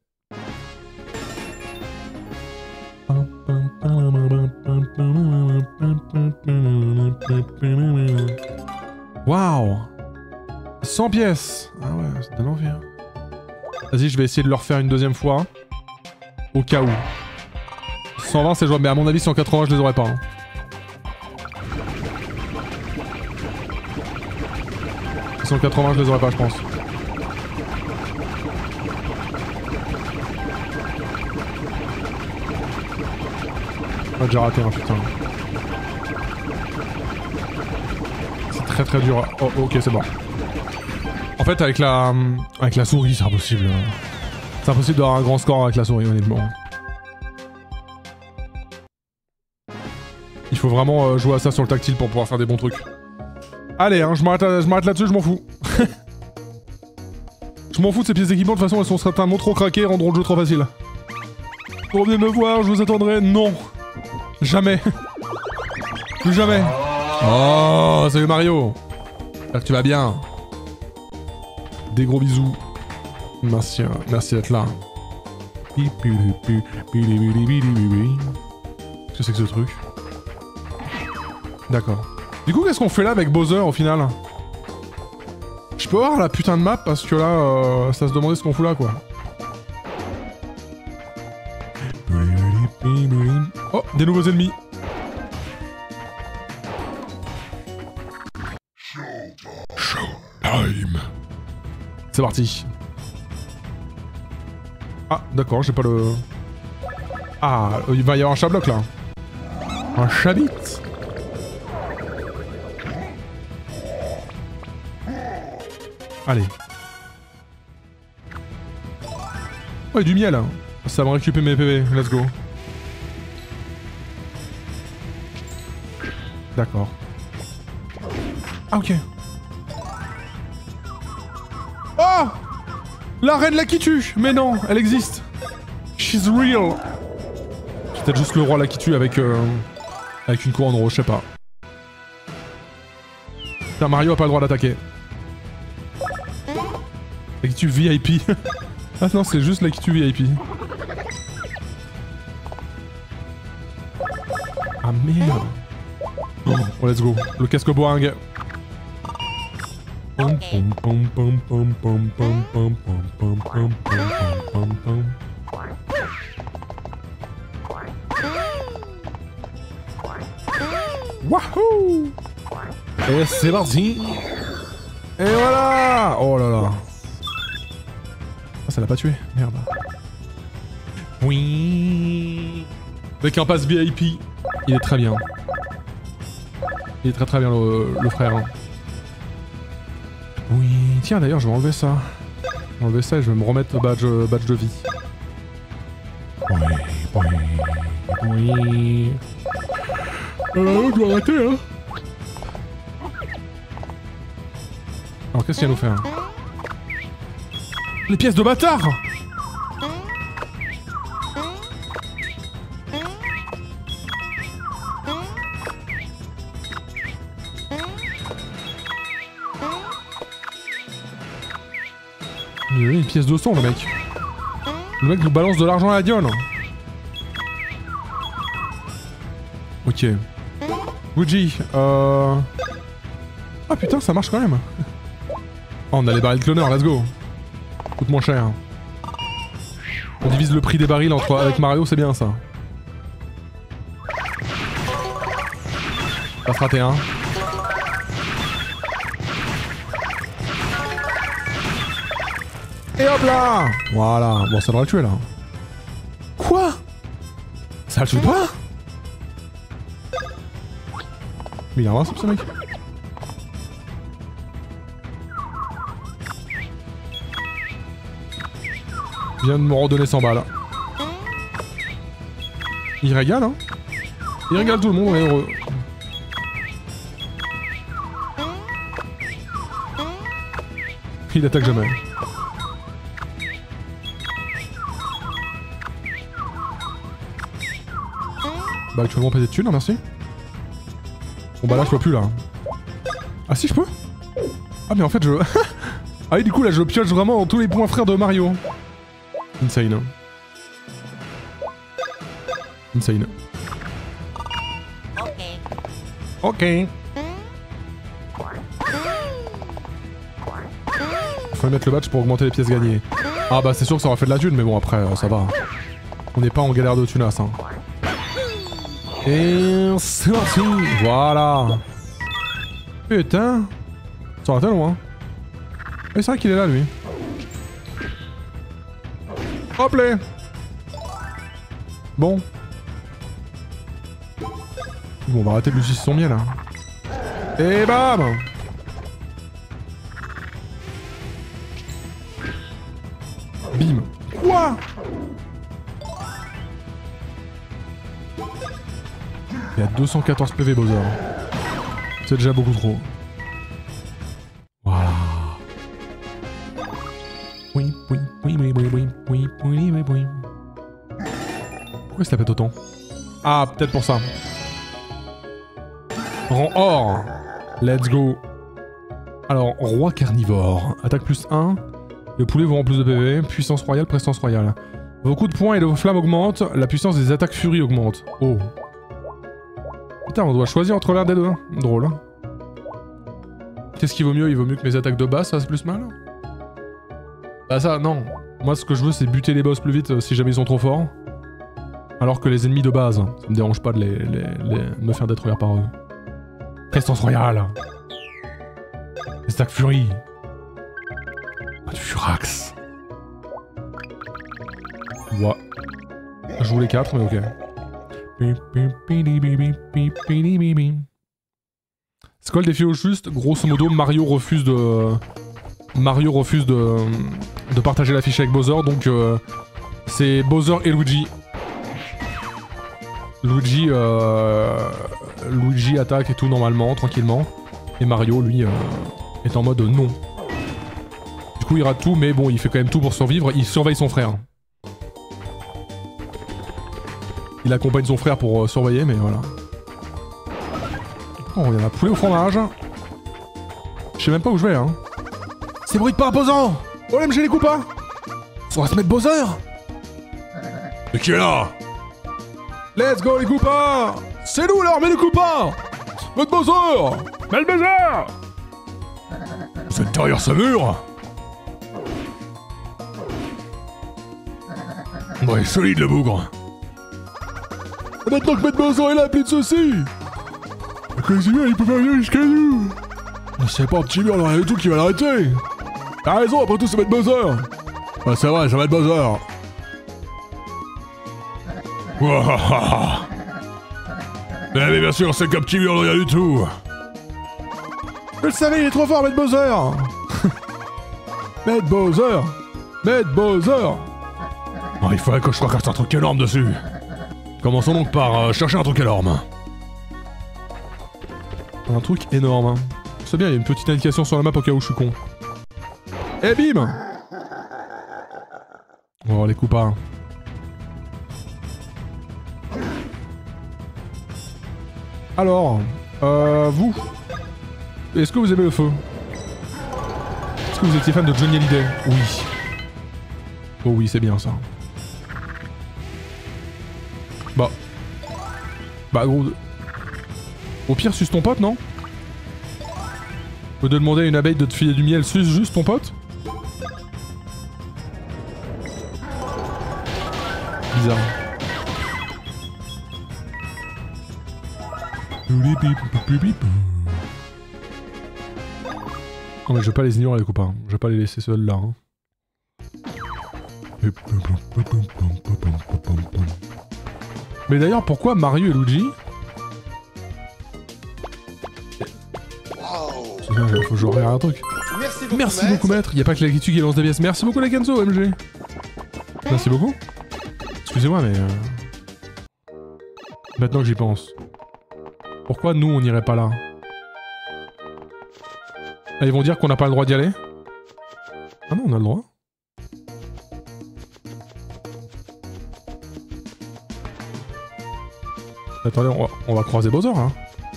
Waouh! 100 pièces! Ah ouais, ça donne envie. Hein. Vas-y, je vais essayer de le refaire une deuxième fois. Au cas où. 120 c'est jouable, mais à mon avis 180 je les aurais pas. Hein. « 180 je les aurais pas je pense. Ah, déjà raté hein putain. C'est très très dur. Oh ok c'est bon. En fait avec la souris c'est impossible. C'est impossible d'avoir un grand score avec la souris honnêtement. Il faut vraiment jouer à ça sur le tactile pour pouvoir faire des bons trucs. Allez, hein, je m'arrête là-dessus, je m'en fous. Je m'en fous de ces pièces d'équipement, de toute façon elles sont certainement trop craquées et rendront le jeu trop facile. Revenez me voir, je vous attendrai. Non. Jamais. Plus jamais. Oh, salut Mario. J'espère que tu vas bien. Des gros bisous. Merci, merci d'être là. Qu'est-ce que c'est que ce truc? D'accord. Du coup, qu'est-ce qu'on fait là avec Bowser au final? Je peux avoir la putain de map parce que là, ça se demandait ce qu'on fout là quoi. Oh, des nouveaux ennemis. Showtime. C'est parti. Ah, d'accord, j'ai pas le... Ah, il va y avoir un chat-bloc là. Un chabit. Allez. Oh, il y a du miel. Hein. Ça va récupérer mes PV. Let's go. D'accord. Ah, ok. Oh, la reine là qui tue. Mais non, elle existe. She's real. C'est peut-être juste le roi là qui tue avec une couronne rose, je sais pas. Putain, Mario a pas le droit d'attaquer. La qui tue VIP. Ah non, c'est juste la qui tue VIP. Ah merde. Oh, let's go. Le casque boing. Wahoo! Et c'est parti! Et voilà! Oh là là! Ah, ça l'a pas tué, merde. Oui! Avec un pass VIP, il est très bien. Il est très bien le frère. Hein. Oui, tiens d'ailleurs je vais enlever ça. Je vais enlever ça et je vais me remettre le badge de vie. Oui. Je dois arrêter hein. Alors qu'est-ce qu'il va nous faire? Les pièces de bâtard! Il a une pièce de sang le mec. Le mec nous balance de l'argent à la gueule. Ok. Luigi, Ah putain, ça marche quand même. Oh, on a les barils de cloneur, let's go. Coûte moins cher. On divise le prix des barils avec Mario, c'est bien ça. Pas raté hein. Et hop là! Voilà, bon ça devrait le tuer là. Quoi? Ça le tue pas? Mais il a invincible ce mec. Il vient de me redonner 100 balles. Il régale hein. Il régale tout le monde, on est heureux. Il attaque jamais. Bah actuellement pas de thunes, hein, merci. Bon bah là je peux plus là. Ah si je peux. Ah mais en fait je... Ah oui du coup là je pioche vraiment dans tous les points frères de Mario. Insane. Insane. Ok. Faut mettre le badge pour augmenter les pièces gagnées. Ah bah c'est sûr que ça aurait fait de la thune mais bon après ça va. On n'est pas en galère de thunas hein. Et c'est parti. Voilà. Putain. Ça aurait été loin. Et c'est vrai qu'il est là lui. Hop là. Bon. Bon on va arrêter de lui sucer son miel là. Et bam. Bim. Quoi? Il y a 214 PV Bowser. C'est déjà beaucoup trop. Voilà. Oui. Pourquoi il se la pète autant? Ah, peut-être pour ça. Rang or. Let's go. Alors, roi carnivore. Attaque plus 1. Le poulet vous rend plus de PV. Puissance royale, prestance royale. Vos coups de poing et de vos flammes augmentent. La puissance des attaques furie augmente. Oh. Putain, on doit choisir entre l'un des deux. Drôle. Hein. Qu'est-ce qui vaut mieux? Il vaut mieux que mes attaques de base, ça fasse plus mal? Bah ça, non. Moi, ce que je veux, c'est buter les boss plus vite si jamais ils sont trop forts. Alors que les ennemis de base, ça me dérange pas de me faire détruire par eux. Prestance royale. Les attaques furie. Ah, du furax. Ouais. Je joue les 4, mais ok. C'est quoi le défi au juste? Grosso modo, Mario refuse de partager la fiche avec Bowser, donc c'est Bowser et Luigi. Luigi attaque et tout normalement, tranquillement. Et Mario, lui, est en mode non. Du coup, il rate tout, mais bon, il fait quand même tout pour survivre. Il surveille son frère. Il accompagne son frère pour surveiller, mais voilà. Oh, il y en a poulet au fromage. Je sais même pas où je vais, hein. C'est bruit de pas imposant. OMG les coupas. On va se mettre Bowser. Mais qui est là? Let's go les coupas. C'est nous l'armée des coupas. Notre Bowser. Mal Bowser. Vous êtes derrière sa mur. Ouais, solide le bougre. Et maintenant que Maître Bowser est là, plus de soucis. Le cuisinier, il peut pas venir jusqu'à nous. C'est pas un petit mur, rien du tout qui va l'arrêter. T'as raison, après tout, c'est Maître Bowser. Ah, c'est vrai, c'est Maître Bowser. Wouah. Mais bien sûr, c'est qu'un petit mur, rien du tout. Je le savais, il est trop fort, Maître Bowser. Maître Bowser. Maître Bowser. Oh, il faudrait que je fracasse un truc énorme dessus. Commençons donc par chercher un truc énorme. Un truc énorme. Hein. C'est bien, il y a une petite indication sur la map au cas où je suis con. Et bim. Oh, les coups pas. Alors, vous, est-ce que vous aimez le feu? Est-ce que vous étiez fan de Johnny Hallyday? Oui. Oh oui, c'est bien ça. Bah gros... Au pire, suce ton pote, non? Au lieu de demander à une abeille de te filer du miel, suce juste ton pote? Bizarre. Non mais je vais pas les ignorer les copains, je vais pas les laisser seuls là. Hein. Mais d'ailleurs, pourquoi Mario et Luigi? C'est bien, faut que je regarde un truc. Merci beaucoup maître, y'a pas que la Gitu qui lance des pièces. Merci beaucoup la Kenzo, OMG. Merci beaucoup. Excusez-moi mais... Maintenant que j'y pense. Pourquoi nous on irait pas là? Ah, ils vont dire qu'on n'a pas le droit d'y aller? Ah non, on a le droit. Attendez, on va croiser Bowser, hein.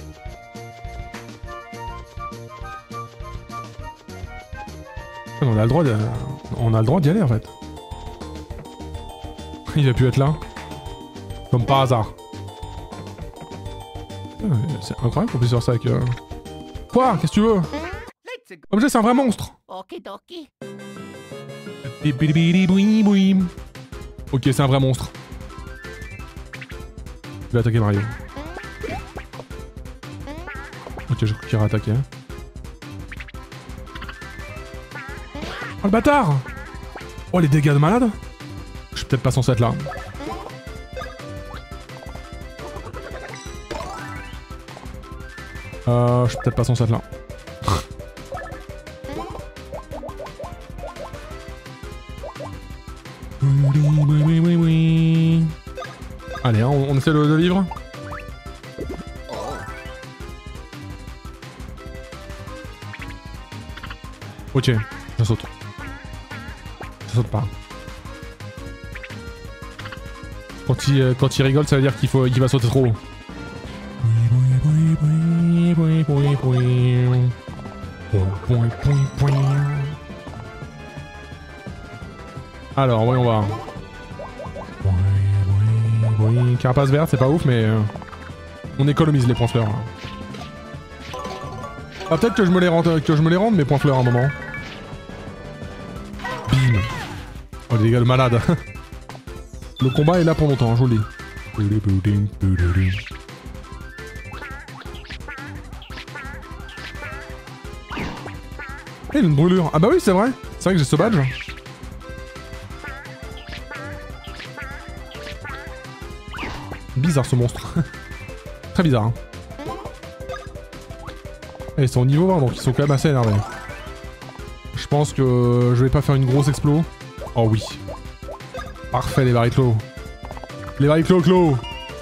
On a le droit d'y aller, en fait. Il a pu être là. Comme par hasard. C'est incroyable qu'on puisse faire ça avec... Quoi? Qu'est-ce que tu veux? Objet, c'est un vrai monstre. Ok, c'est un vrai monstre. Je vais attaquer Mario. Ok, je crois qu'il va attaquer. Oh le bâtard! Oh les dégâts de malade! Je suis peut-être pas censé être là. Je suis peut-être pas censé être là. Allez, hein, on essaie de vivre. Ok, je saute. Je saute pas. Quand il rigole, ça veut dire qu'il va sauter trop haut. Alors, voyons voir. Carapace verte, c'est pas ouf, mais... on économise les points fleurs. Ah, peut-être que je me les rende, mes points fleurs, à un moment. Bim. Oh, les dégâts de malade. Le combat est là pour longtemps, je vous le dis. Il y a une brûlure. Ah bah oui, c'est vrai. C'est vrai que j'ai ce badge. bizarre ce monstre. Très bizarre. Hein. Et ils sont au niveau 20 donc ils sont quand même assez énervés. Je pense que je vais pas faire une grosse explo. Oh oui. Parfait les barriclos. Les barriclos clos.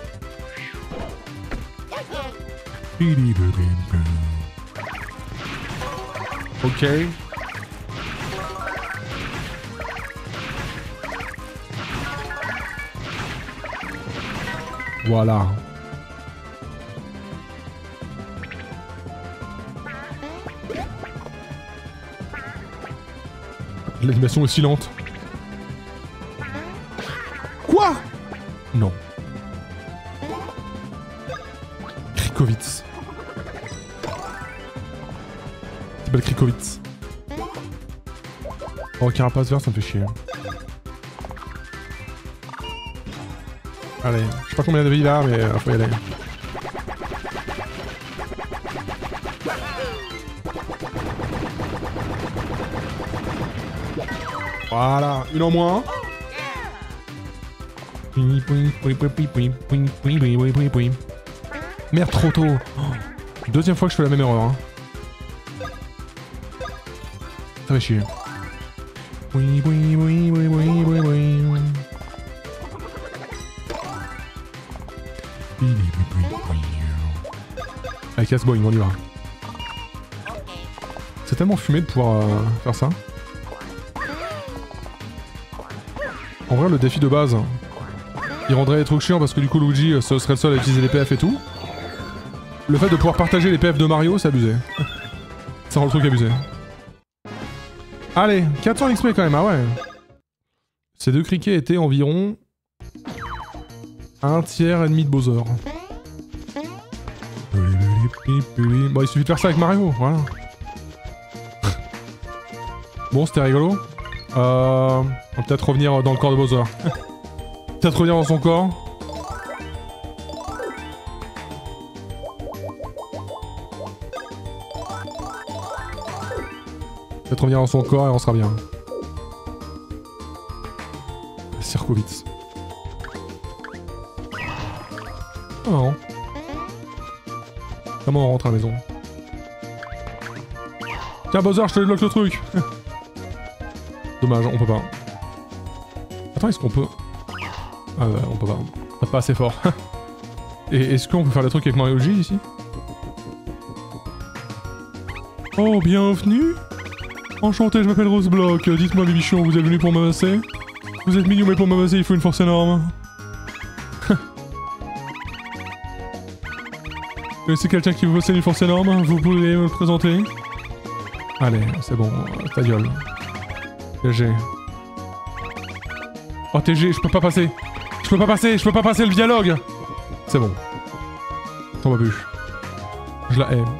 Ok. Voilà. L'animation est si lente. Quoi? Non. Krikovitz. C'est pas le Krikovitz. Oh, carapace vert, ça me fait chier. Allez, je sais pas combien de vie là, mais faut y aller. Voilà, une en moins. Merde, trop tôt. Oh, deuxième fois que je fais la même erreur. Hein. Ça fait chier. Allez, casse-boy, on y va. C'est tellement fumé de pouvoir faire ça. En vrai, le défi de base, il rendrait les trucs chiants parce que du coup, Luigi ce serait le seul à utiliser les PF et tout. Le fait de pouvoir partager les PF de Mario, c'est abusé. Ça rend le truc abusé. Allez, 400 XP quand même, ah ouais. Ces deux criquets étaient environ... un tiers et demi de Bowser. Bon, il suffit de faire ça avec Mario, voilà. Bon, c'était rigolo. On va peut-être revenir dans le corps de Bowser. Peut-être revenir dans son corps. Peut-être revenir dans son corps et on sera bien. Circovitz. Oh non. Comment on rentre à la maison? Tiens Bowser, je te débloque le truc. Dommage, on peut pas. Attends, est-ce qu'on peut... Ah ouais, on peut pas. Pas assez fort. Et est-ce qu'on peut faire le truc avec Mario Luigi ici? Oh, bienvenue. Enchanté, je m'appelle Roseblock. Dites-moi les bichons, vous êtes venus pour m'amasser? Vous êtes mignon, mais pour m'amasser, il faut une force énorme. Vous connaissez quelqu'un qui vous possède une force énorme? Vous pouvez me le présenter? Allez, c'est bon, ta gueule. TG. Oh TG, je peux pas passer. Je peux pas passer le dialogue. C'est bon. Tombe à bûche. Je la hais.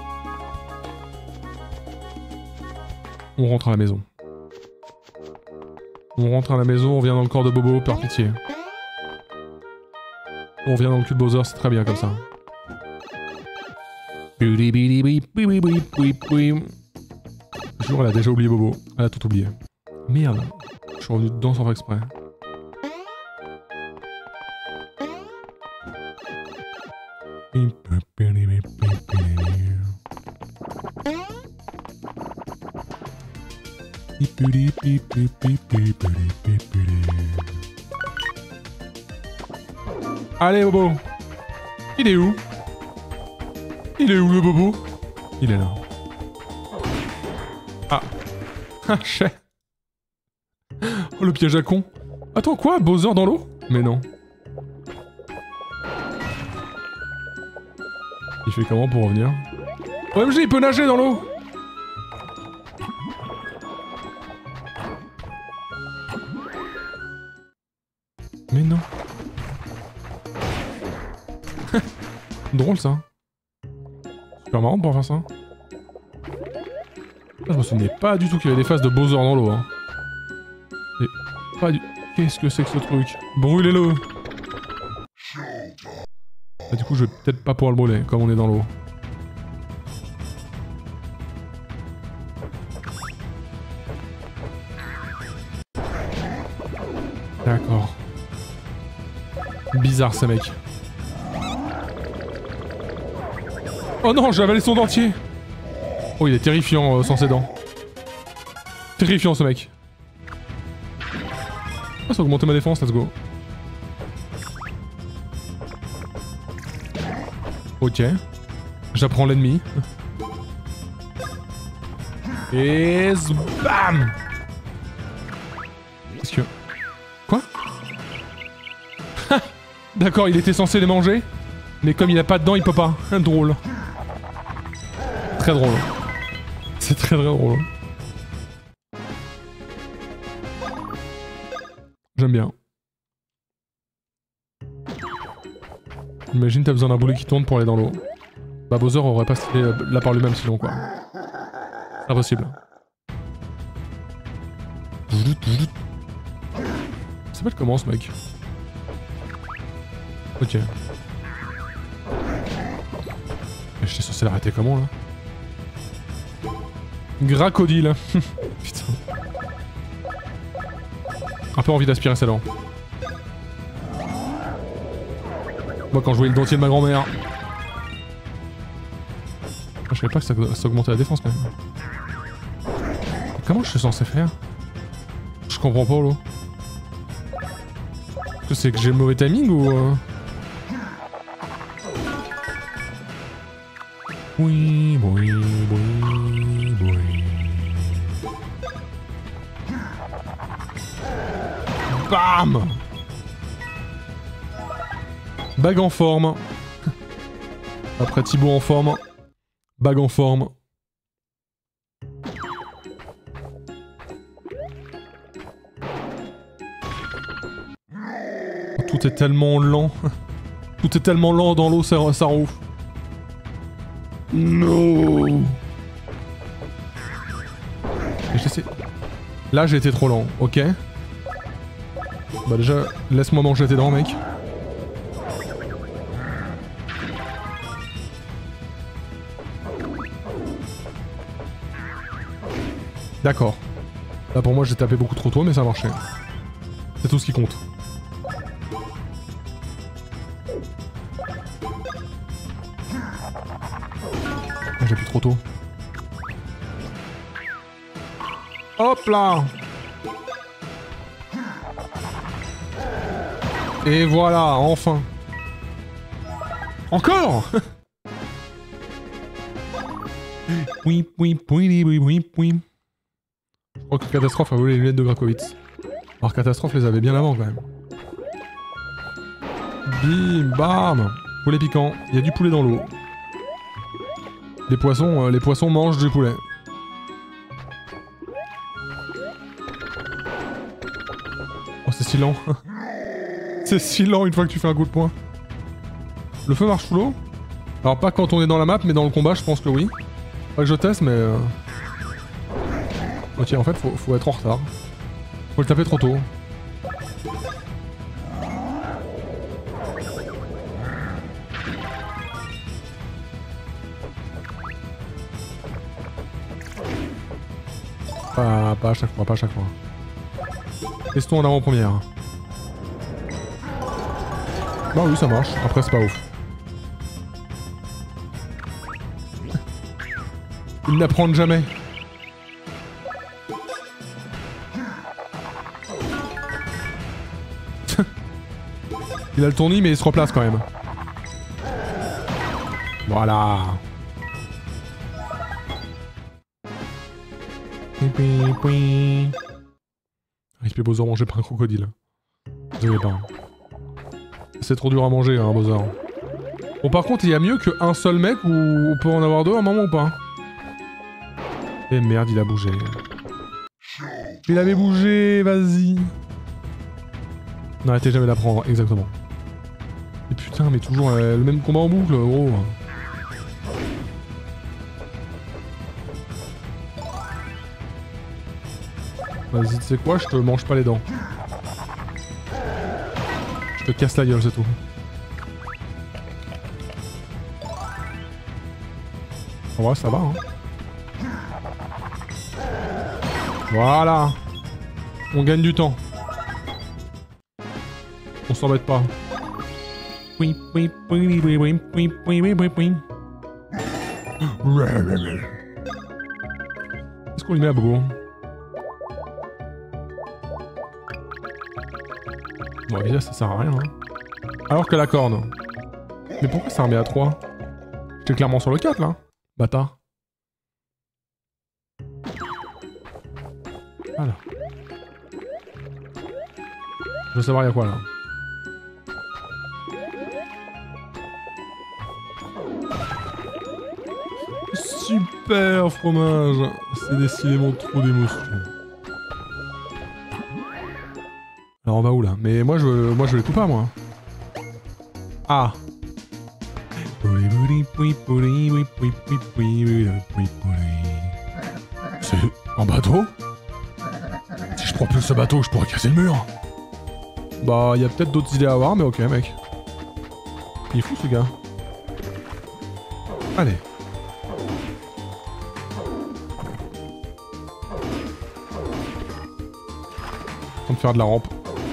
On rentre à la maison. On rentre à la maison, on vient dans le corps de Bobo, par pitié. On vient dans le cul de Bowser, c'est très bien comme ça. Jure, elle a déjà oublié Bobo. Elle a tout oublié. Merde. Je suis revenu dedans sans faire exprès. Allez Bobo. Il est où? Il est où le Bobo? Il est là. Ah. Ah, chais. Oh, le piège à con. Attends, quoi? Bowser dans l'eau? Mais non. Il fait comment pour revenir? OMG, il peut nager dans l'eau! Mais non. Drôle ça. Super marrant pour faire ça. Là, je me souvenais pas du tout qu'il y avait des phases de Bowser dans l'eau. Hein. Et pas du... Qu'est-ce que c'est que ce truc? Brûlez-le! Ah, du coup, je vais peut-être pas pouvoir le brûler, comme on est dans l'eau. D'accord. Bizarre, ces mecs. Oh non, j'ai avalé son dentier. Oh, il est terrifiant sans ses dents. Terrifiant ce mec. Ah, ça a augmenté ma défense, let's go. Ok. J'apprends l'ennemi. Et bam. Qu'est-ce que... Quoi? D'accord, il était censé les manger. Mais comme il a pas de dents, il peut pas. Drôle. Très drôle. C'est très drôle. J'aime bien. Imagine t'as besoin d'un boulet qui tourne pour aller dans l'eau. Bah Bowser aurait pas stylé là par lui-même sinon quoi. Impossible. Ça s'appelle comment ce mec? Ok. Mais j'étais censé l'arrêter comment là? Gracodile. Putain. Un peu envie d'aspirer ses dents. Moi quand je voyais le dentier de ma grand-mère. Je savais pas que ça augmentait la défense quand même. Comment je suis censé faire? Je comprends pas l'eau. C'est que j'ai le mauvais timing ou... Oui, oui, oui, oui. Bam! Bague en forme. Après Thibaut en forme. Bague en forme. Tout est tellement lent. Tout est tellement lent dans l'eau, ça rend ouf. No. Là j'ai été trop lent, ok. Bah déjà, laisse-moi manger tes dents mec. D'accord. Là pour moi j'ai tapé beaucoup trop tôt mais ça a marché. C'est tout ce qui compte. J'ai plus trop tôt. Hop là! Et voilà, enfin! Encore! Oui, oui, oui, oui, oui, oui. Je crois que Catastrophe a volé les lunettes de Grakowitz. Alors Catastrophe les avait bien avant quand même. Bim, bam! Poulet piquant, il y a du poulet dans l'eau. Les poissons mangent du poulet. Oh, c'est si lent. C'est si lent une fois que tu fais un coup de poing. Le feu marche sous l'eau? Alors pas quand on est dans la map, mais dans le combat, je pense que oui. Pas que je teste, mais... Ok, en fait, faut être en retard. Faut le taper trop tôt. Pas à chaque fois, pas à chaque fois. Testons en avant-première. Bah oui, ça marche. Après, c'est pas ouf. Ils n'apprennent jamais. Il a le tournis, mais il se replace quand même. Voilà. Respect Bowser mangé par un crocodile. Désolé pas. C'est trop dur à manger, hein, Bowser. Bon, par contre, il y a mieux qu'un seul mec ou on peut en avoir deux à un moment ou pas. Eh merde, il a bougé. Il avait bougé, vas-y. N'arrêtez jamais d'apprendre, exactement. Et putain, mais toujours le même combat en boucle, gros. Vas-y, tu sais quoi, je te mange pas les dents. Je te casse la gueule, c'est tout. En vrai, ça va, hein. Voilà. On gagne du temps. On s'embête pas. Oui, oui, oui, oui, oui, oui, oui, oui, oui, oui. Est-ce qu'on lui met à Bro? Bon, évidemment, ça sert à rien. Hein. Alors que la corne. Mais pourquoi ça remet à 3? J'étais clairement sur le 4 là. Bâtard. Voilà. Je veux savoir il y a quoi là. Super fromage. C'est décidément trop d'émotion. Alors on va où là? Mais moi je les coupe pas moi. Ah. C'est un bateau? Si je prends plus ce bateau, je pourrais casser le mur. Bah, il y a peut-être d'autres idées à avoir, mais ok, mec. Il est fou ce gars. Allez. En train de faire de la rampe.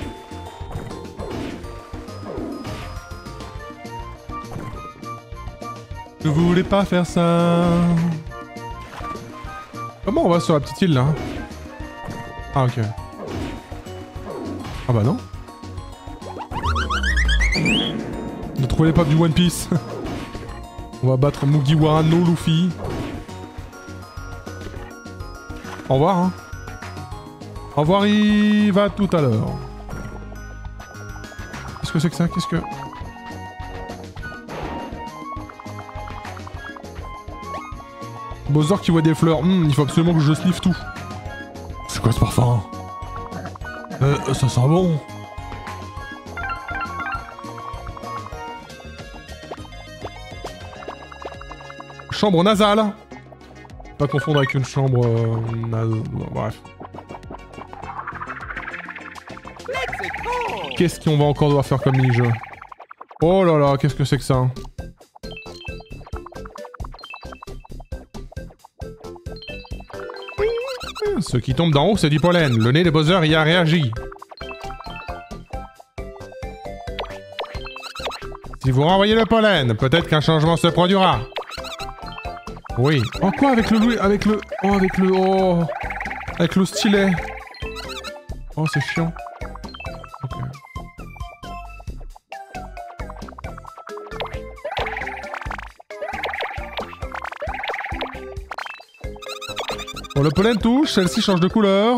Je voulais pas faire ça. Comment on va sur la petite île là? Ah ok. Ah bah non. On a trouvé les papes du One Piece. On va battre Mugiwara no Luffy. Au revoir hein. Au revoir, il va tout à l'heure. Qu'est-ce que c'est que ça? Qu'est-ce que... Bowser qui voit des fleurs. Il faut absolument que je sniffe tout. C'est quoi ce parfum? Ça sent bon. Chambre nasale. Pas confondre avec une chambre... bref. Qu'est-ce qu'on va encore devoir faire comme mini-jeu? Oh là là, qu'est-ce que c'est que ça? Ce qui tombe d'en haut, c'est du pollen. Le nez de Bowser y a réagi. Si vous renvoyez le pollen, peut-être qu'un changement se produira. Oui. Oh quoi avec le... Avec le... Oh avec le... Oh... Avec le stylet. Oh c'est chiant. Ok. Bon, le pollen touche, celle-ci change de couleur.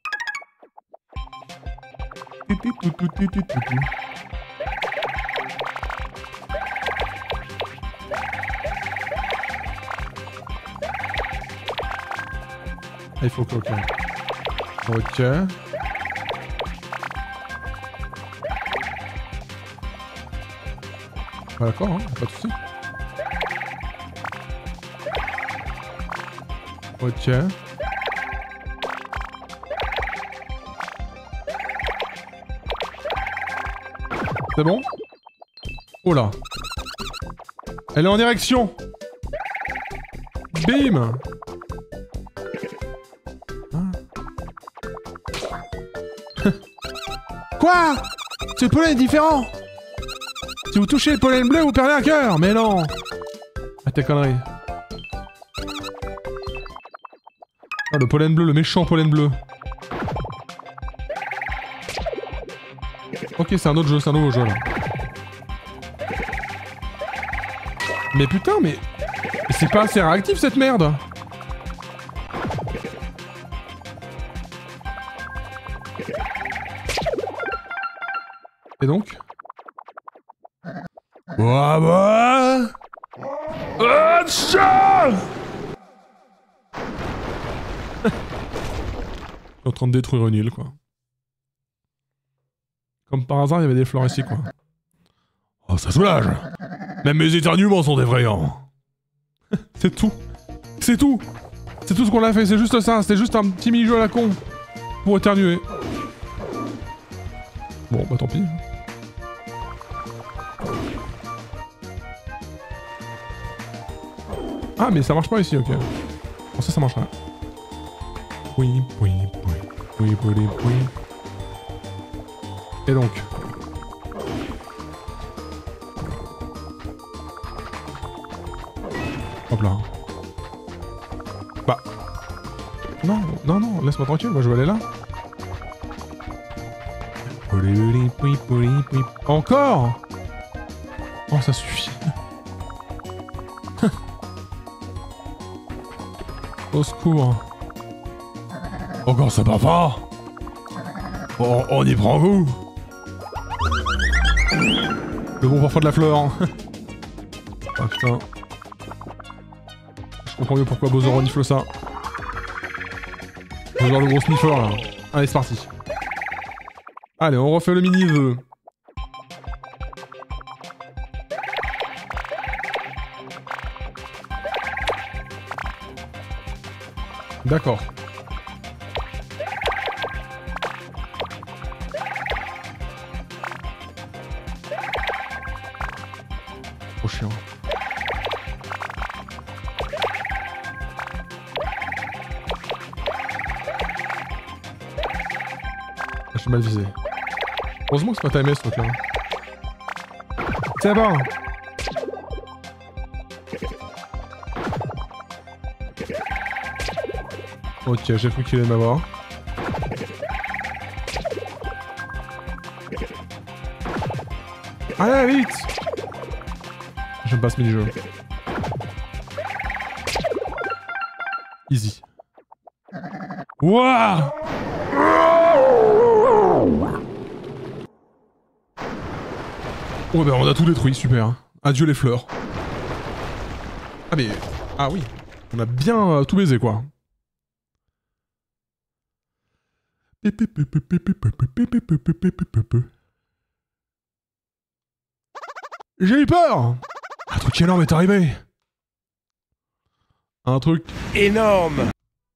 Il faut que... Ok. Ok. Ah, d'accord, hein, pas de soucis. Ok. C'est bon? Oh là. Elle est en direction. Bim. Quoi? Ce pollen est différent. Si vous touchez le pollen bleu, vous perdez un cœur. Mais non. Ah tes conneries. Ah le pollen bleu, le méchant pollen bleu. Ok, c'est un autre jeu, c'est un nouveau jeu là. Mais putain, mais c'est pas assez réactif cette merde. Et donc? Ouah bah je suis en train de détruire une île quoi. Comme par hasard, il y avait des fleurs ici, quoi. Oh, ça soulage. Même mes éternuements sont effrayants. C'est tout. C'est tout. C'est tout ce qu'on a fait, c'est juste ça. C'était juste un petit mini-jeu à la con. Pour éternuer. Bon, bah tant pis. Ah, mais ça marche pas ici, ok. Bon, ça marcherait. Oui, oui, oui. Oui, oui, oui. Et donc... Hop là. Non, non, non, laisse-moi tranquille, moi je vais aller là. Encore? Oh, ça suffit. Au secours. Encore ça va pas. On y prend goût. Le bon parfum de la fleur. Ah putain. Je comprends mieux pourquoi Bowser renifle ça. On va voir le gros sniffer là. Allez, c'est parti. Allez, on refait le mini-vœu. D'accord. Trop chiant. Je suis mal visé. Heureusement que c'est pas timé ce truc là. C'est bon. Ok, j'ai cru qu'il allait m'avoir. Allez, vite! J'aime pas ce mini-jeu. Easy. Wouah! Oh bah on a tout détruit, super. Adieu les fleurs. Ah mais... Ah oui. On a bien tout baisé quoi. J'ai eu peur! Un truc énorme est arrivé! Un truc énorme!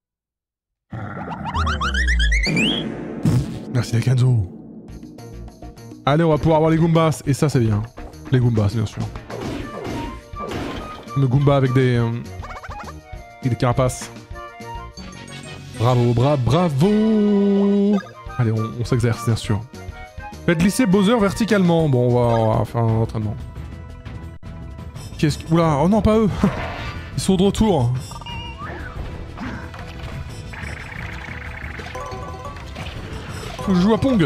Merci les Kenzo. Allez, on va pouvoir avoir les Goombas, et ça c'est bien. Les Goombas, bien sûr. Le Goomba avec des carapaces. Bravo, bravo! Allez, on s'exerce, bien sûr. Faites glisser Bowser verticalement. Bon, on va faire un entraînement. Qu'est-ce que... Oula, oh non, pas eux! Ils sont de retour. Faut que je joue à Pong.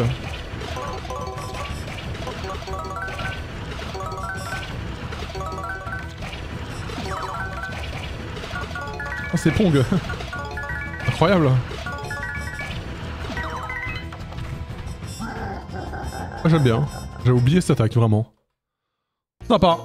Oh, c'est Pong. Incroyable. Ah, j'aime bien. J'ai oublié cette attaque, vraiment. Sympa.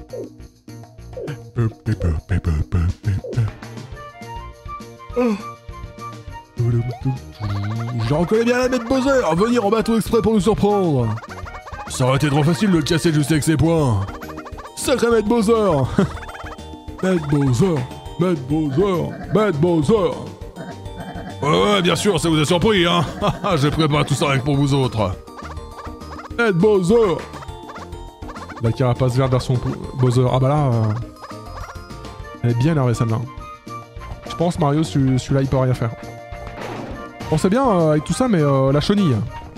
Je reconnais bien la maître Bowser. Venir en bateau exprès pour nous surprendre. Ça aurait été trop facile de le casser juste avec ses poings. Sacré maître Bowser. Maître Bowser. Maître Bowser. Maître Bowser. Ouais, bien sûr, ça vous a surpris, hein. J'ai préparé tout ça avec pour vous autres. Maître Bowser. La carapace verte version Bowser. Ah bah là... Elle est bien énervée celle-là. Je pense Mario, celui-là il peut rien faire. On sait bien avec tout ça, mais la chenille.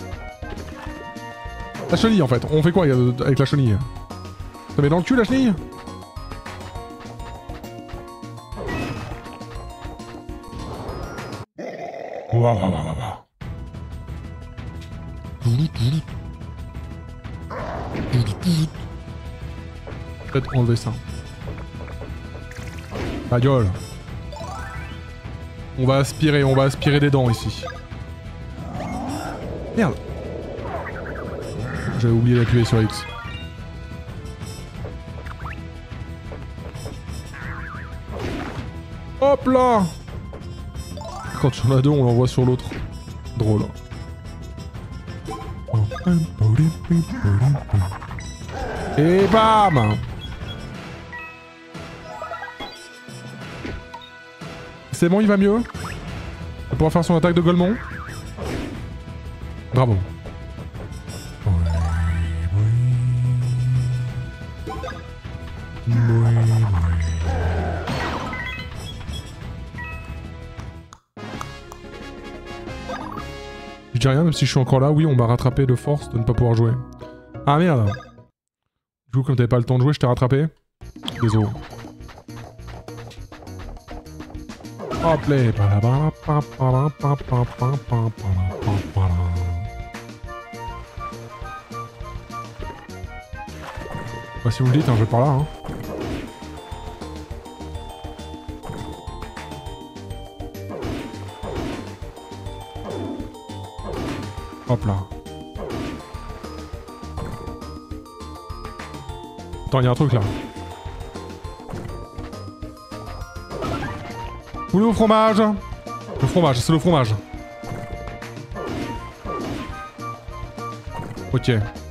La chenille en fait. On fait quoi avec la chenille? Ça met dans le cul la chenille? Peut-être enlever ça. Ma gueule. On va aspirer des dents ici. Merde. J'avais oublié d'appuyer sur X. Hop là! Quand il y en a deux, on l'envoie sur l'autre. Drôle. Et bam! C'est bon, il va mieux. Il va pouvoir faire son attaque de Golemon. Bravo. Je dis rien, même si je suis encore là. Oui, on m'a rattrapé de force de ne pas pouvoir jouer. Ah merde. Du coup, comme t'avais pas le temps de jouer, je t'ai rattrapé. Désolé. Hop là. Bah, si vous le dites, hein, je vais par là. Hein. Hop là. Attends, il y a un truc là. Où est le fromage? Le fromage, c'est le fromage. Ok.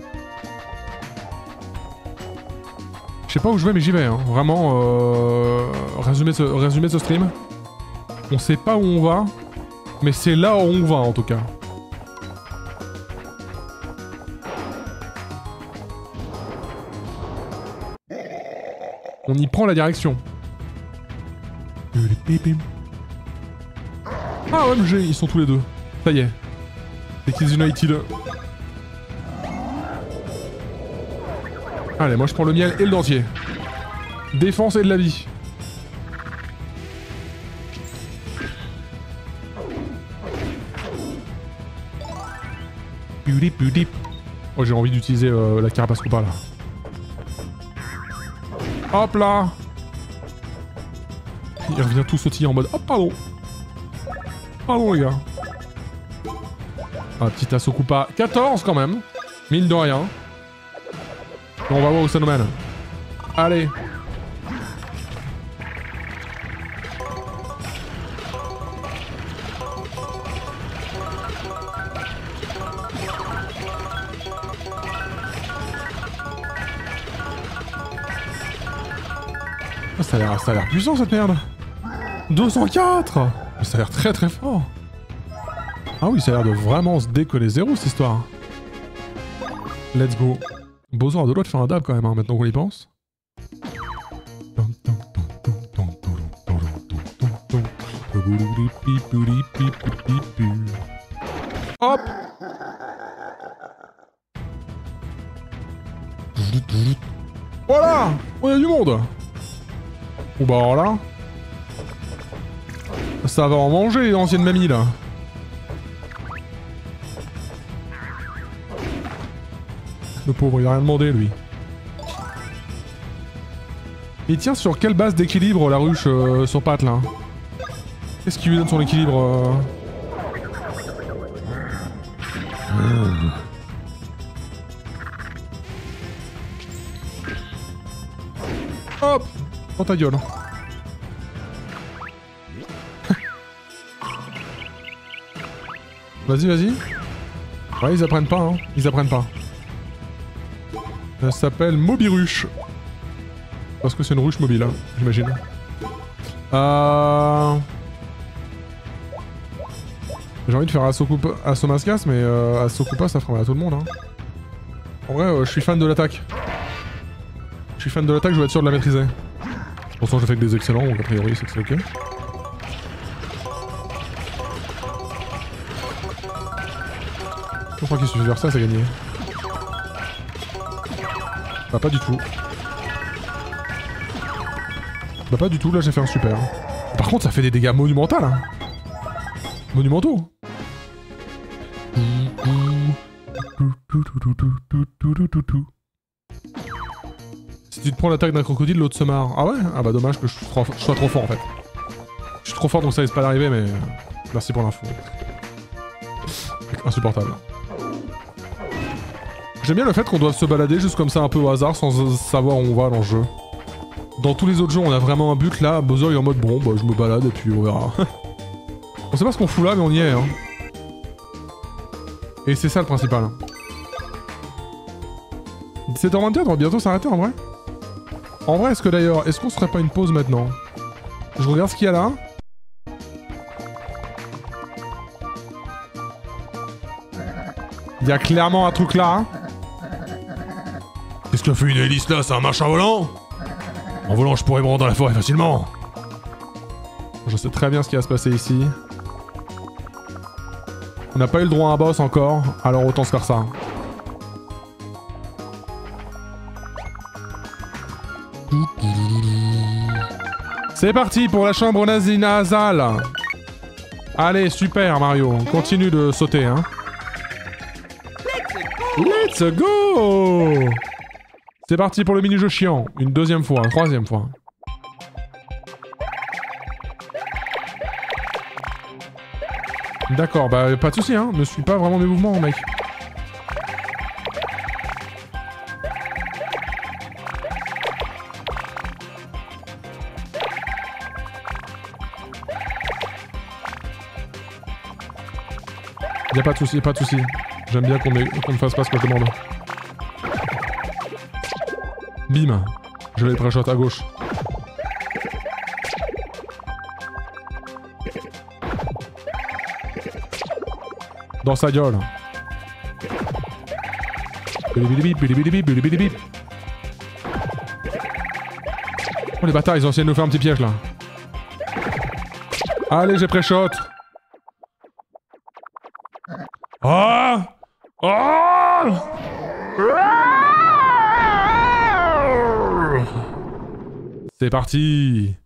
Je sais pas où je vais, mais j'y vais. Hein. Vraiment, résumé de ce stream. On sait pas où on va, mais c'est là où on va en tout cas. On y prend la direction. Ah ouais, ils sont tous les deux. Ça y est. Les Kids United. Allez, moi je prends le miel et le dentier. Défense et de la vie. Oh, j'ai envie d'utiliser la carapace Koopa là. Hop là. Il revient tout sautiller en mode... Oh, pardon. Pardon, les gars. Un petit assaut Koopa. 14 quand même. Mine de rien. Et on va voir où ça nous mène. Allez. Oh, ça a l'air puissant cette merde. 204. Mais ça a l'air très très fort. Ah oui, ça a l'air de vraiment se décoller zéro cette histoire. Let's go. Bowser a de droit de faire un dab quand même, hein, maintenant qu'on y pense. Hop. Voilà. On a du monde. Bon bah alors là... Ça va en manger, l'ancienne mamie là. Le pauvre, il a rien demandé lui. Il tient sur quelle base d'équilibre la ruche sur pattes là? Qu'est-ce qui lui donne son équilibre Hop! Dans ta gueule. Vas-y, vas-y. Ouais, ils apprennent pas, hein. Ils apprennent pas. Ça s'appelle Mobiruche. Parce que c'est une ruche mobile, hein, j'imagine. J'ai envie de faire Assaut Mascas, mais Assaut Koopa, ça fera mal à tout le monde, hein. En vrai, je suis fan de l'attaque. Je suis fan de l'attaque, je vais être sûr de la maîtriser. Pourtant, je fais que des excellents, donc a priori, c'est que c'est ok. Je crois qu'il suffit de faire ça, c'est gagné. Bah, pas du tout. Bah, pas du tout, là j'ai fait un super. Par contre, ça fait des dégâts monumentaux, hein. Monumentaux. Si tu te prends l'attaque d'un crocodile, l'autre se marre. Ah ouais? Ah bah dommage que je sois trop fort en fait. Je suis trop fort donc ça risque pas d'arriver, mais... Merci pour l'info. Insupportable. J'aime bien le fait qu'on doive se balader juste comme ça un peu au hasard sans savoir où on va dans le jeu. Dans tous les autres jeux on a vraiment un but, là Bowser est en mode bon bah je me balade et puis on verra. On sait pas ce qu'on fout là mais on y est hein. Et c'est ça le principal. 17h24, on va bientôt s'arrêter en vrai. En vrai, est-ce que d'ailleurs, est-ce qu'on se ferait pas une pause maintenant? Je regarde ce qu'il y a là. Il y a clairement un truc là. Hein. Qu'est-ce que fait une hélice là? C'est un machin volant? En volant, je pourrais me rendre dans la forêt facilement. Je sais très bien ce qui va se passer ici. On n'a pas eu le droit à un boss encore, alors autant se faire ça. C'est parti pour la chambre nasale. Allez, super Mario. Continue de sauter, hein. Let's go! C'est parti pour le mini-jeu chiant. Une deuxième fois, une troisième fois. D'accord, bah pas de soucis, hein. Ne suis pas vraiment mes mouvements, mec. Y'a pas de soucis, pas de soucis. J'aime bien qu'on ne fasse pas ce que je demande. Bim. Je vais le pré-shot à gauche. Dans sa gueule. Oh les bâtards, ils ont essayé de nous faire un petit piège là. Allez, j'ai pré-shot. Ah! Ah! C'est parti.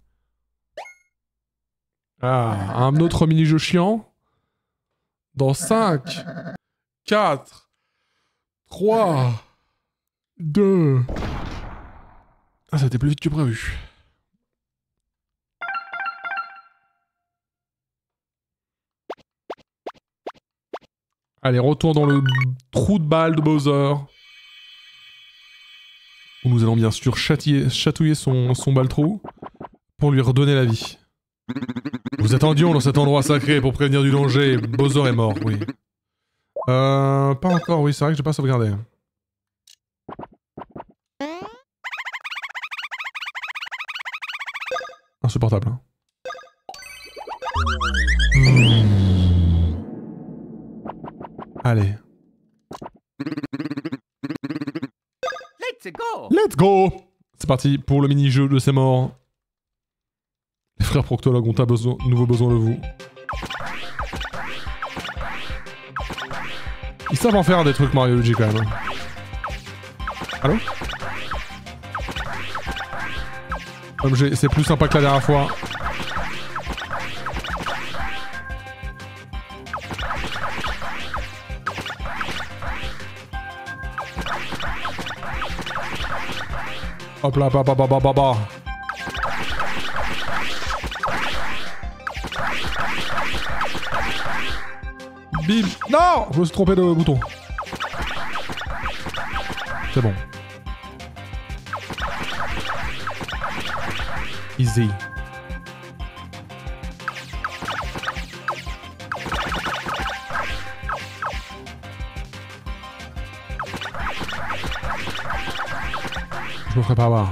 Ah, un autre mini-jeu chiant. Dans 5, 4, 3, 2... Ah, ça a été plus vite que prévu. Allez, retour dans le trou de balle de Bowser. Où nous allons bien sûr chatouiller son baltrou pour lui redonner la vie. Nous attendions dans cet endroit sacré pour prévenir du danger. Bowser est mort, oui. Pas encore, oui, c'est vrai que j'ai pas sauvegardé. Insupportable. Hein. Allez. Let's go! Let's go! C'est parti pour le mini-jeu de ces morts. Les frères proctologues ont nouveau besoin de vous. Ils savent en faire des trucs Mario Luigi quand même. Allô? Comme c'est plus sympa que la dernière fois. Hop là, bah. Bim. Non! Je me suis trompé de bouton. C'est bon. Easy. Je me ferai pas avoir.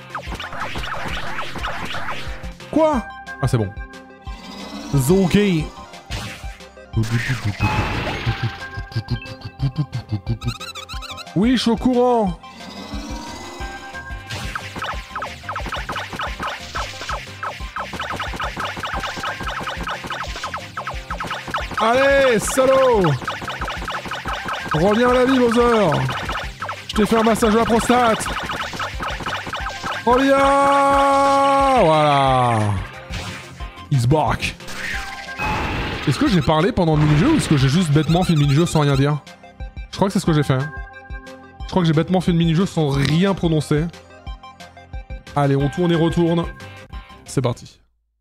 Quoi? Ah, c'est bon. Zoké. Oui, je suis au courant. Allez, salaud! Reviens à la vie, Bowser! Je t'ai fait un massage à la prostate! Reviens! Voilà! He's back! Est-ce que j'ai parlé pendant le mini-jeu ou est-ce que j'ai juste bêtement fait le mini-jeu sans rien dire? Je crois que c'est ce que j'ai fait. Hein. Je crois que j'ai bêtement fait le mini-jeu sans rien prononcer. Allez, on tourne et retourne. C'est parti.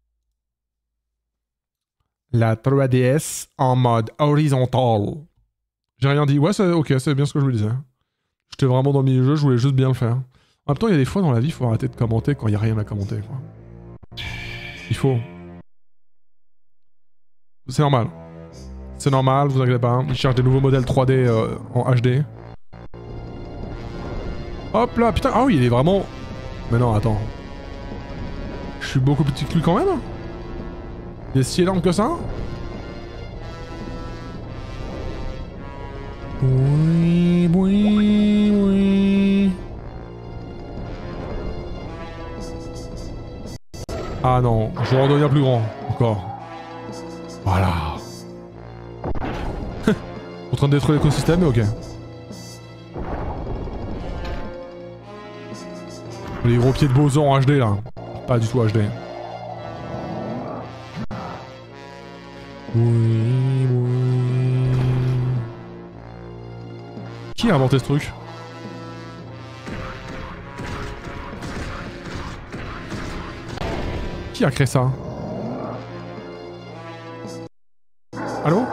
La 3DS en mode horizontal. J'ai rien dit. Ouais, c'est ok, c'est bien ce que je vous disais. J'étais vraiment dans le mini-jeu, je voulais juste bien le faire. En même temps, il y a des fois dans la vie, il faut arrêter de commenter quand il n'y a rien à commenter, quoi. Il faut. C'est normal. C'est normal, vous inquiétez pas. Ils cherchent des nouveaux modèles 3D en HD. Hop là, putain. Ah oui, il est vraiment... Mais non, attends. Je suis beaucoup petit que lui quand même. Il est si énorme que ça. Oui, oui, oui. Ah non, je vais en devenir plus grand. Encore. Voilà. En train de détruire l'écosystème, mais ok. Les gros pieds de Bowser en HD là. Pas du tout HD. Oui, oui. Qui a inventé ce truc? Qui a créé ça? Allô?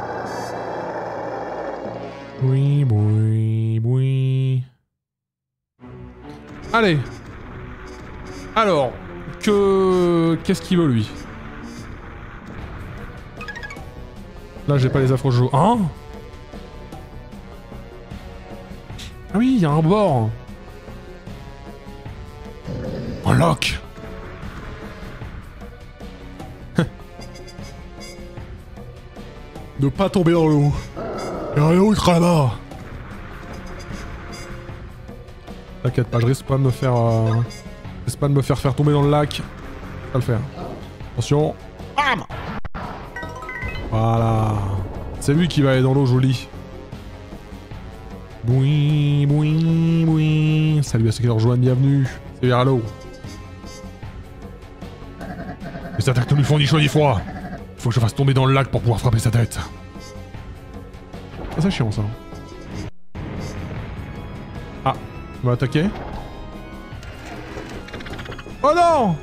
Oui, oui, oui. Allez. Alors, qu'est-ce qu'il veut lui? Là, j'ai pas les affreux jeux. Hein? Ah oui, il y a un bord. Un lock. Ne pas tomber dans l'eau. Y'a rien d'autre là-bas. T'inquiète pas, je risque pas de me faire... Je risque pas de me faire tomber dans le lac. Ça va le faire. Attention. Bam. Voilà. C'est lui qui va aller dans l'eau, je vous le dis. Boui, boui, boui. Salut à ceux qui nous rejoignent, bienvenue. C'est vers l'eau. Les attaques ne lui font ni chaud ni froid. Faut que je fasse tomber dans le lac pour pouvoir frapper sa tête. Ah, c'est chiant ça. Ah, on va attaquer. Oh non!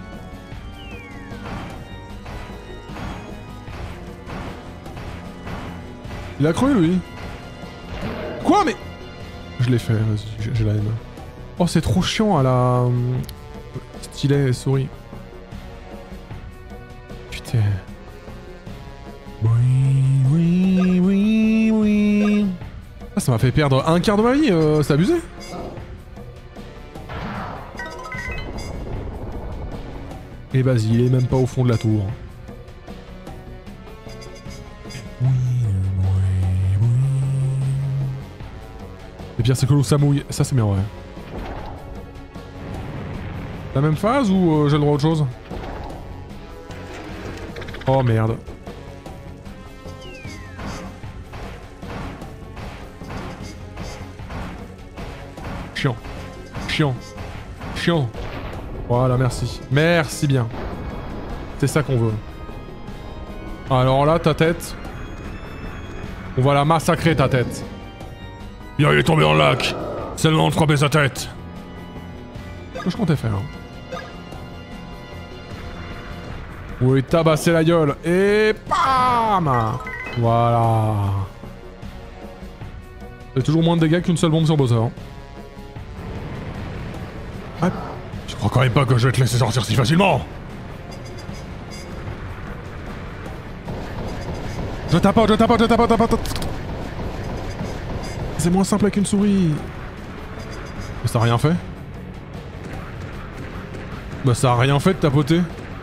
Il a cru lui. Quoi mais... Je l'ai fait, vas-y, j'ai la haine. Oh c'est trop chiant à la... stylet souris. Putain. Oui, oui, oui, oui. Ah, ça m'a fait perdre un quart de ma vie, c'est abusé. Et vas-y, il est même pas au fond de la tour. Oui, oui, oui. Le pire c'est que l'eau ça mouille, ça c'est bien vrai. La même phase ou j'ai le droit à autre chose? Oh merde. Chiant. Chiant. Chiant. Voilà, merci. Merci bien. C'est ça qu'on veut. Alors là, ta tête... On va la massacrer, ta tête. Bien, il est tombé dans le lac. C'est le moment de frapper sa tête. Ce que je comptais faire. Oui, tabasser la gueule. Et... Bam! Voilà. C'est toujours moins de dégâts qu'une seule bombe sur Bowser. Ah, je crois quand même pas que je vais te laisser sortir si facilement. Je tapote, je tapote, je tapote, tapote. C'est moins simple avec une souris. Mais ça a rien fait. Bah ça a rien fait de tapoter.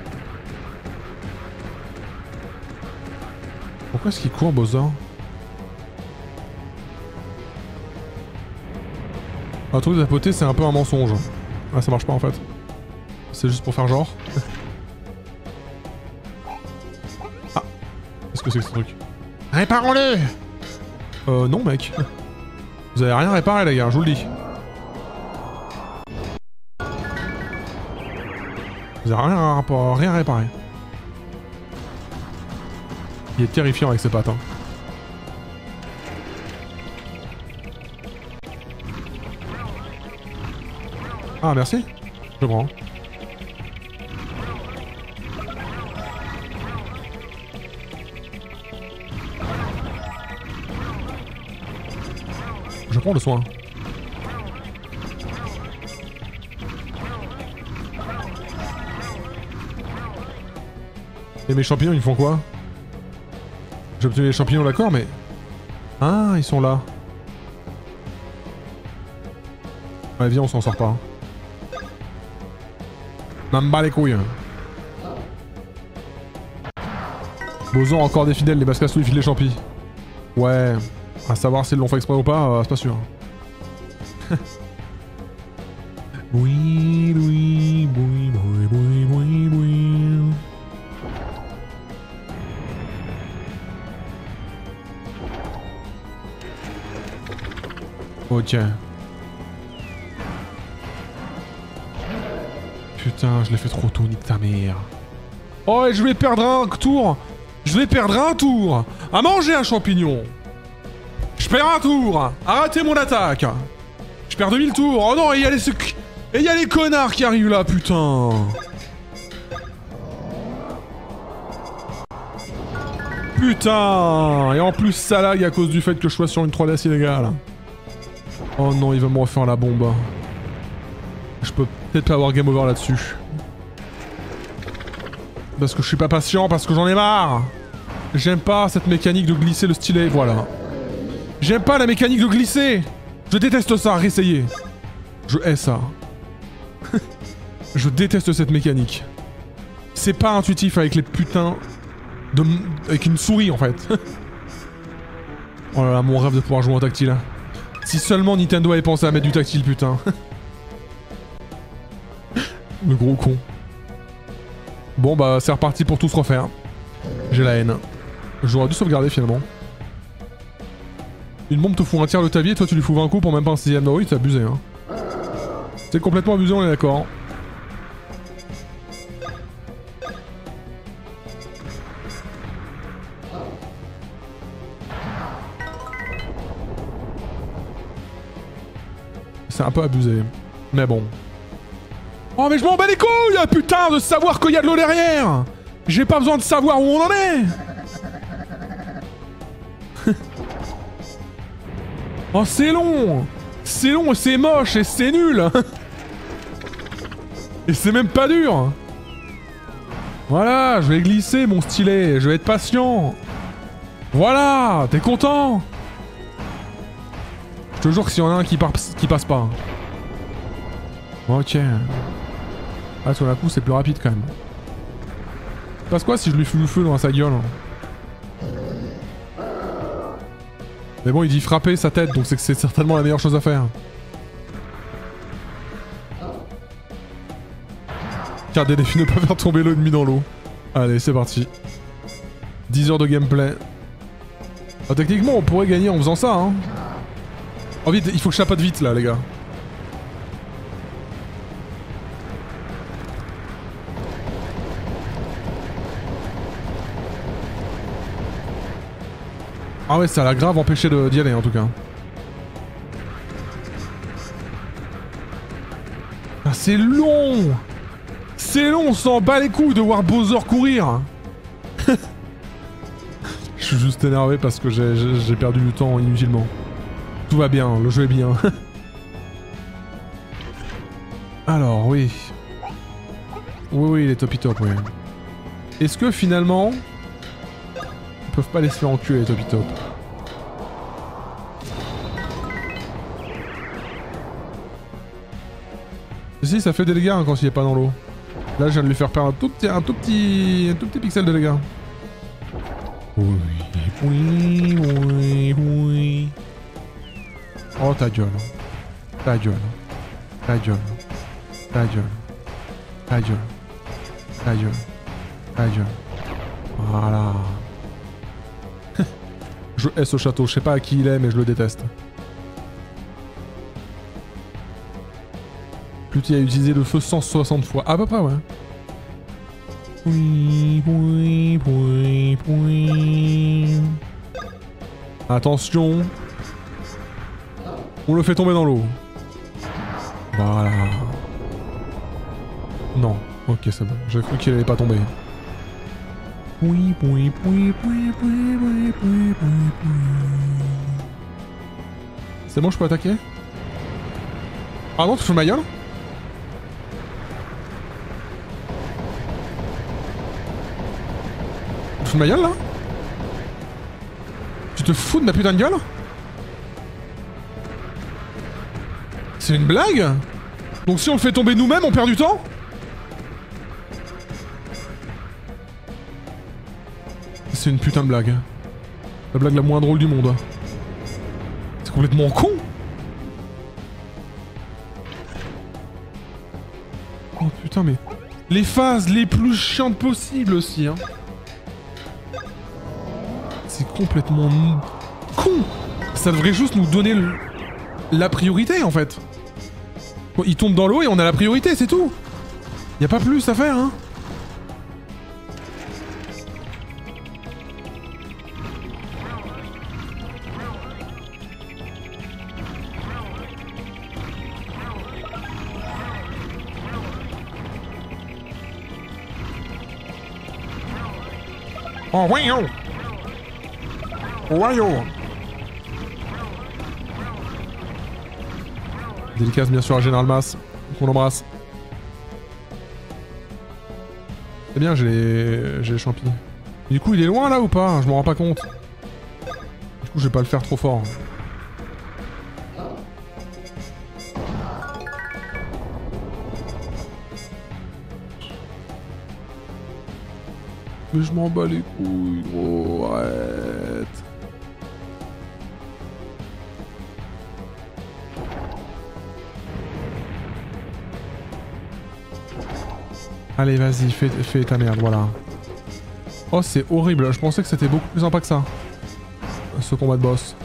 Pourquoi est-ce qu'il court, Bowser? Un truc de tapoter, c'est un peu un mensonge. Ah, ça marche pas en fait. C'est juste pour faire genre. Ah. Qu'est-ce que c'est que ce truc? Réparons-le! Non mec. Vous avez rien réparé les gars, je vous le dis. Vous avez rien réparé. Il est terrifiant avec ses pattes. Hein. Ah merci. Je prends. Je prends le soin. Et mes champignons ils font quoi? J'ai obtenu les champignons d'accord mais... Ah ils sont là. Ouais viens on s'en sort pas. M'en bats les couilles. Bowser encore des fidèles, les Bascassous ils filent les champis. Ouais, à savoir s'ils l'ont fait exprès ou pas, c'est pas sûr. Oui, oui, oui, oui, oui, oui, oui. Oh tiens. Putain, je l'ai fait trop tôt, nique ta mère. Oh, et je vais perdre un tour. Je vais perdre un tour à manger un champignon. Je perds un tour à rater mon attaque. Je perds 2000 tours. Oh non, et il y a les connards qui arrivent là, putain. Putain. Et en plus, ça lag à cause du fait que je sois sur une 3DS illégale. Oh non, il va me refaire la bombe. Je peux peut-être pas avoir game over là-dessus. Parce que je suis pas patient, parce que j'en ai marre. J'aime pas cette mécanique de glisser le stylet, voilà. J'aime pas la mécanique de glisser. Je déteste ça, réessayez. Je hais ça. Je déteste cette mécanique. C'est pas intuitif avec les putains de... avec une souris en fait. Oh là là, mon rêve de pouvoir jouer en tactile. Si seulement Nintendo avait pensé à mettre du tactile, putain. Le gros con. Bon bah c'est reparti pour tout se refaire. J'ai la haine. J'aurais dû sauvegarder finalement. Une bombe te fout un tiers de ta vie et toi tu lui fous 20 coups pour même pas un 6ème. Bah oui, c'est abusé hein. C'est complètement abusé, on est d'accord. C'est un peu abusé. Mais bon. Oh mais je m'en bats les couilles, putain, de savoir qu'il y a de l'eau derrière. J'ai pas besoin de savoir où on en est. Oh c'est long. C'est long et c'est moche et c'est nul. Et c'est même pas dur. Voilà, je vais glisser mon stylet, je vais être patient. Voilà, t'es content? Je te jure que s'il y en a un qui passe pas. Ok. Ah, sur la coup, c'est plus rapide quand même. Il passe quoi si je lui fous le feu dans sa gueule? Mais bon, il dit frapper sa tête, donc c'est que c'est certainement la meilleure chose à faire. Car des défis ne pas faire tomber l'ennemi dans l'eau. Allez, c'est parti. 10 heures de gameplay. Ah, techniquement, on pourrait gagner en faisant ça, hein. Oh vite, il faut que je chapote vite là, les gars. Ah ouais, ça l'a grave empêché d'y aller en tout cas. Ah, c'est long. C'est long, on s'en bat les couilles de voir Bowser courir. Je suis juste énervé parce que j'ai perdu du temps inutilement. Tout va bien, le jeu est bien. Alors, oui. Oui, il est top top, oui. Est-ce que finalement... Ils peuvent pas les se faire enculer, les top top. Si, ça fait des dégâts hein, quand il est pas dans l'eau. Là, je viens de lui faire perdre un tout petit pixel de dégâts. Oui. Oh, ta gueule. Ta gueule. Ta gueule. Ta gueule. Ta gueule. Ta gueule. Ta gueule. Voilà. Je hais ce château. Je sais pas à qui il est, mais je le déteste. Pluty a utilisé le feu 160 fois. À peu près, ouais. Attention. On le fait tomber dans l'eau. Voilà. Non. Ok, c'est bon. J'ai cru qu'il allait pas tomber. C'est bon, je peux attaquer? Ah non, tu fais ma gueule? Tu fous de ma gueule là? Tu te fous de ma putain de gueule? C'est une blague? Donc si on le fait tomber nous-mêmes, on perd du temps? C'est une putain de blague. La blague la moins drôle du monde. C'est complètement con. Oh putain mais... Les phases les plus chiantes possibles aussi hein. C'est complètement... con. Ça devrait juste nous donner la priorité en fait. Bon, il tombe dans l'eau et on a la priorité, c'est tout. Y a pas plus à faire hein. Oh, voyons. Voyons. Dédicace bien sûr à Général Mass, qu'on embrasse. C'est bien, j'ai les champis. Du coup, il est loin là ou pas? Je m'en rends pas compte. Du coup, je vais pas le faire trop fort. Mais je m'en bats les couilles, gros, arrête. Allez, vas-y, fais ta merde, voilà. Oh, c'est horrible, je pensais que c'était beaucoup plus sympa que ça. Ce combat de boss.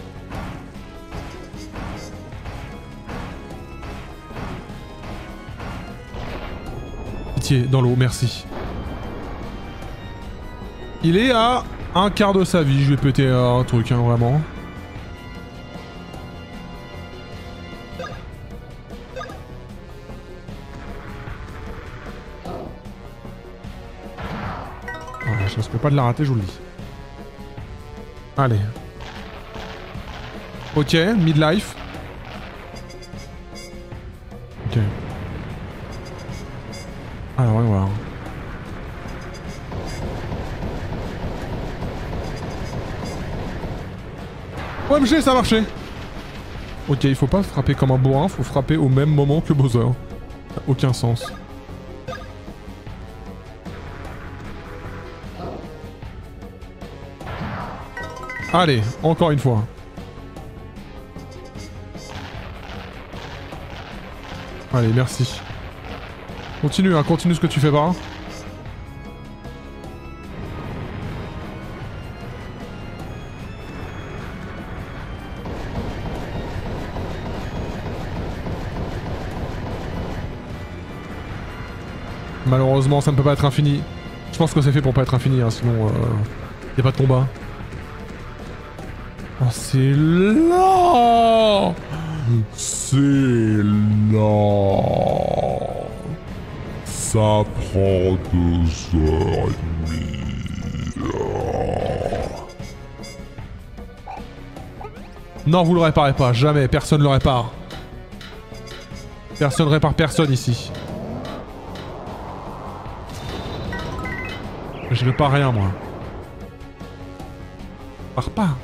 Pitié, dans l'eau, merci. Il est à un quart de sa vie, je vais péter un truc, hein, vraiment. Voilà, je risque pas de la rater, je vous le dis. Allez. Ok, midlife. Ok. Alors, on va voir. OMG, ça a marché. Ok, il faut pas frapper comme un bourrin, faut frapper au même moment que Bowser. Ça n'a aucun sens. Allez, encore une fois. Allez, merci. Continue, hein, continue ce que tu fais pas. Malheureusement, ça ne peut pas être infini. Je pense que c'est fait pour pas être infini, hein, sinon y a pas de combat. Oh, c'est là. C'est là. Ça prend 2h30. Non, vous le réparez pas, jamais, personne le répare. Personne répare personne ici. Je répare rien, moi. Je répare pas.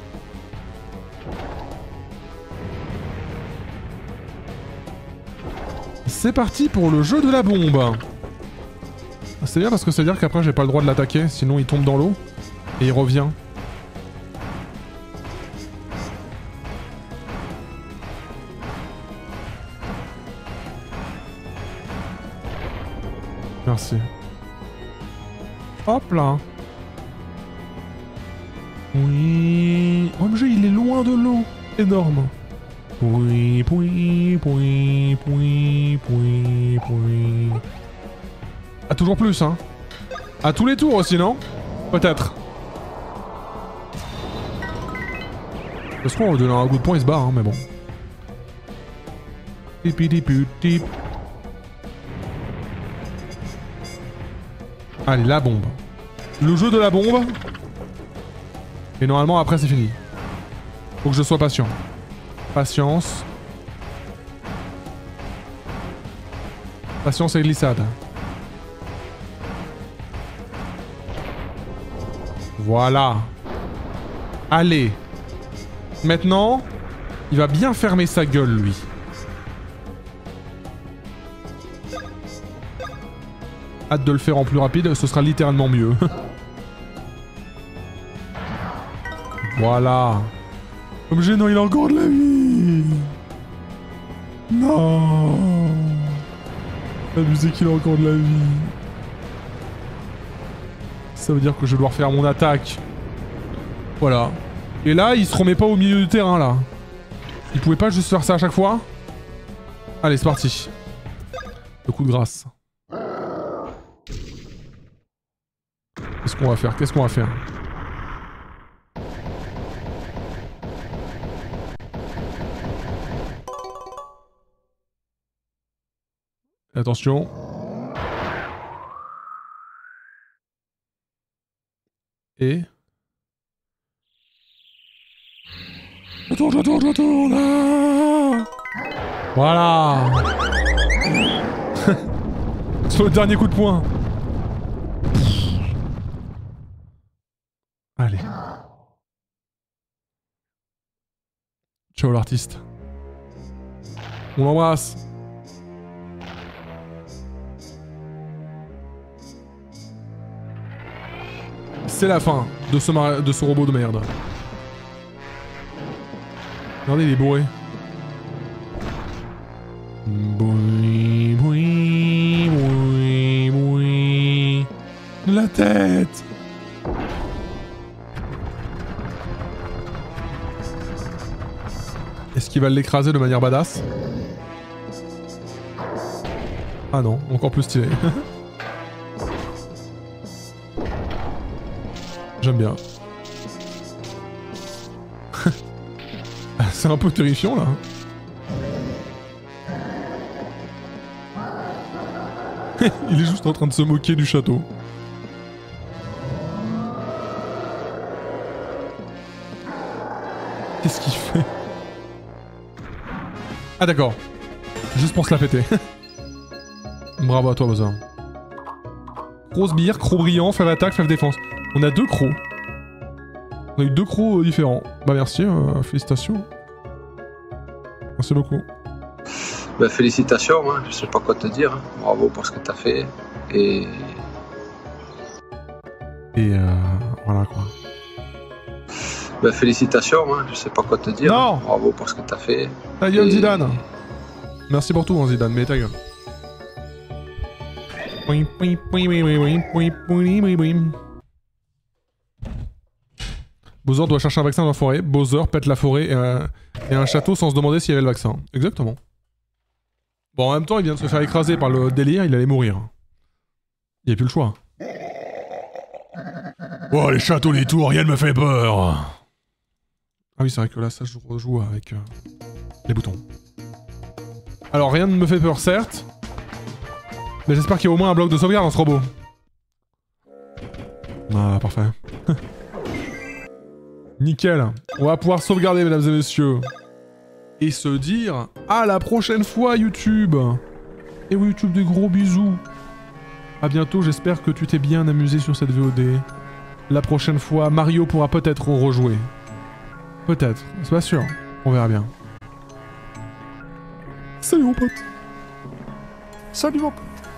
C'est parti pour le jeu de la bombe. C'est bien parce que ça veut dire qu'après j'ai pas le droit de l'attaquer, sinon il tombe dans l'eau et il revient. Merci. Hop là. Oui. OMG, il est loin de l'eau. Énorme. Oui, oui, oui, oui, oui, oui. Ah, toujours plus, hein. À tous les tours aussi, non? Peut-être. Parce qu'on va donner un coup de poing, il se barre, hein, mais bon. Tip. Allez, la bombe. Le jeu de la bombe. Et normalement, après, c'est fini. Faut que je sois patient. Patience. Patience et glissade. Voilà. Allez. Maintenant, il va bien fermer sa gueule, lui. Hâte de le faire en plus rapide, ce sera littéralement mieux. Voilà. Comme gênant, il a encore de la vie. Non. Abusé qu'il a encore de la vie. Ça veut dire que je vais devoir faire mon attaque. Voilà. Et là, il se remet pas au milieu du terrain, là. Il pouvait pas juste faire ça à chaque fois? Allez, c'est parti. Le coup de grâce. Qu'est-ce qu'on va faire? Qu'est-ce qu'on va faire? Attention. Et... Je tourne. Ah. Voilà. Sur le dernier coup de poing. Allez. Ciao l'artiste. On l'embrasse. C'est la fin de ce robot de merde. Regardez, il est bourré. Boui, boui, boui, boui. De la tête. Est-ce qu'il va l'écraser de manière badass? Ah non, encore plus stylé. J'aime bien. C'est un peu terrifiant là. Il est juste en train de se moquer du château. Qu'est-ce qu'il fait? Ah d'accord. Juste pour se la péter. Bravo à toi Bowser. Gros sbire, croc brillant, fève attaque, fève défense. On a 2 crocs. On a eu 2 crocs différents. Bah merci, félicitations. Merci beaucoup. Bah félicitations, hein. Je sais pas quoi te dire. Hein. Bravo pour ce que t'as fait. Et voilà quoi. Bah félicitations, hein. Je sais pas quoi te dire. Non. Hein. Bravo pour ce que t'as fait. Ta gueule Zidane. Merci pour tout hein, Zidane, mais ta gueule. Bowser doit chercher un vaccin dans la forêt. Bowser pète la forêt et un château sans se demander s'il y avait le vaccin. Exactement. Bon, en même temps, il vient de se faire écraser par le délire, il allait mourir. Il n'y a plus le choix. Oh, les châteaux, les tours, rien ne me fait peur. Ah oui, c'est vrai que là, ça, je rejoue avec les boutons. Alors, rien ne me fait peur, certes. Mais j'espère qu'il y a au moins un bloc de sauvegarde dans ce robot. Ah, parfait. Nickel. On va pouvoir sauvegarder, mesdames et messieurs. Et se dire à la prochaine fois, YouTube. Et oui, YouTube, des gros bisous. À bientôt, j'espère que tu t'es bien amusé sur cette VOD. La prochaine fois, Mario pourra peut-être rejouer. Peut-être, c'est pas sûr. On verra bien. Salut mon pote. Salut mon pote.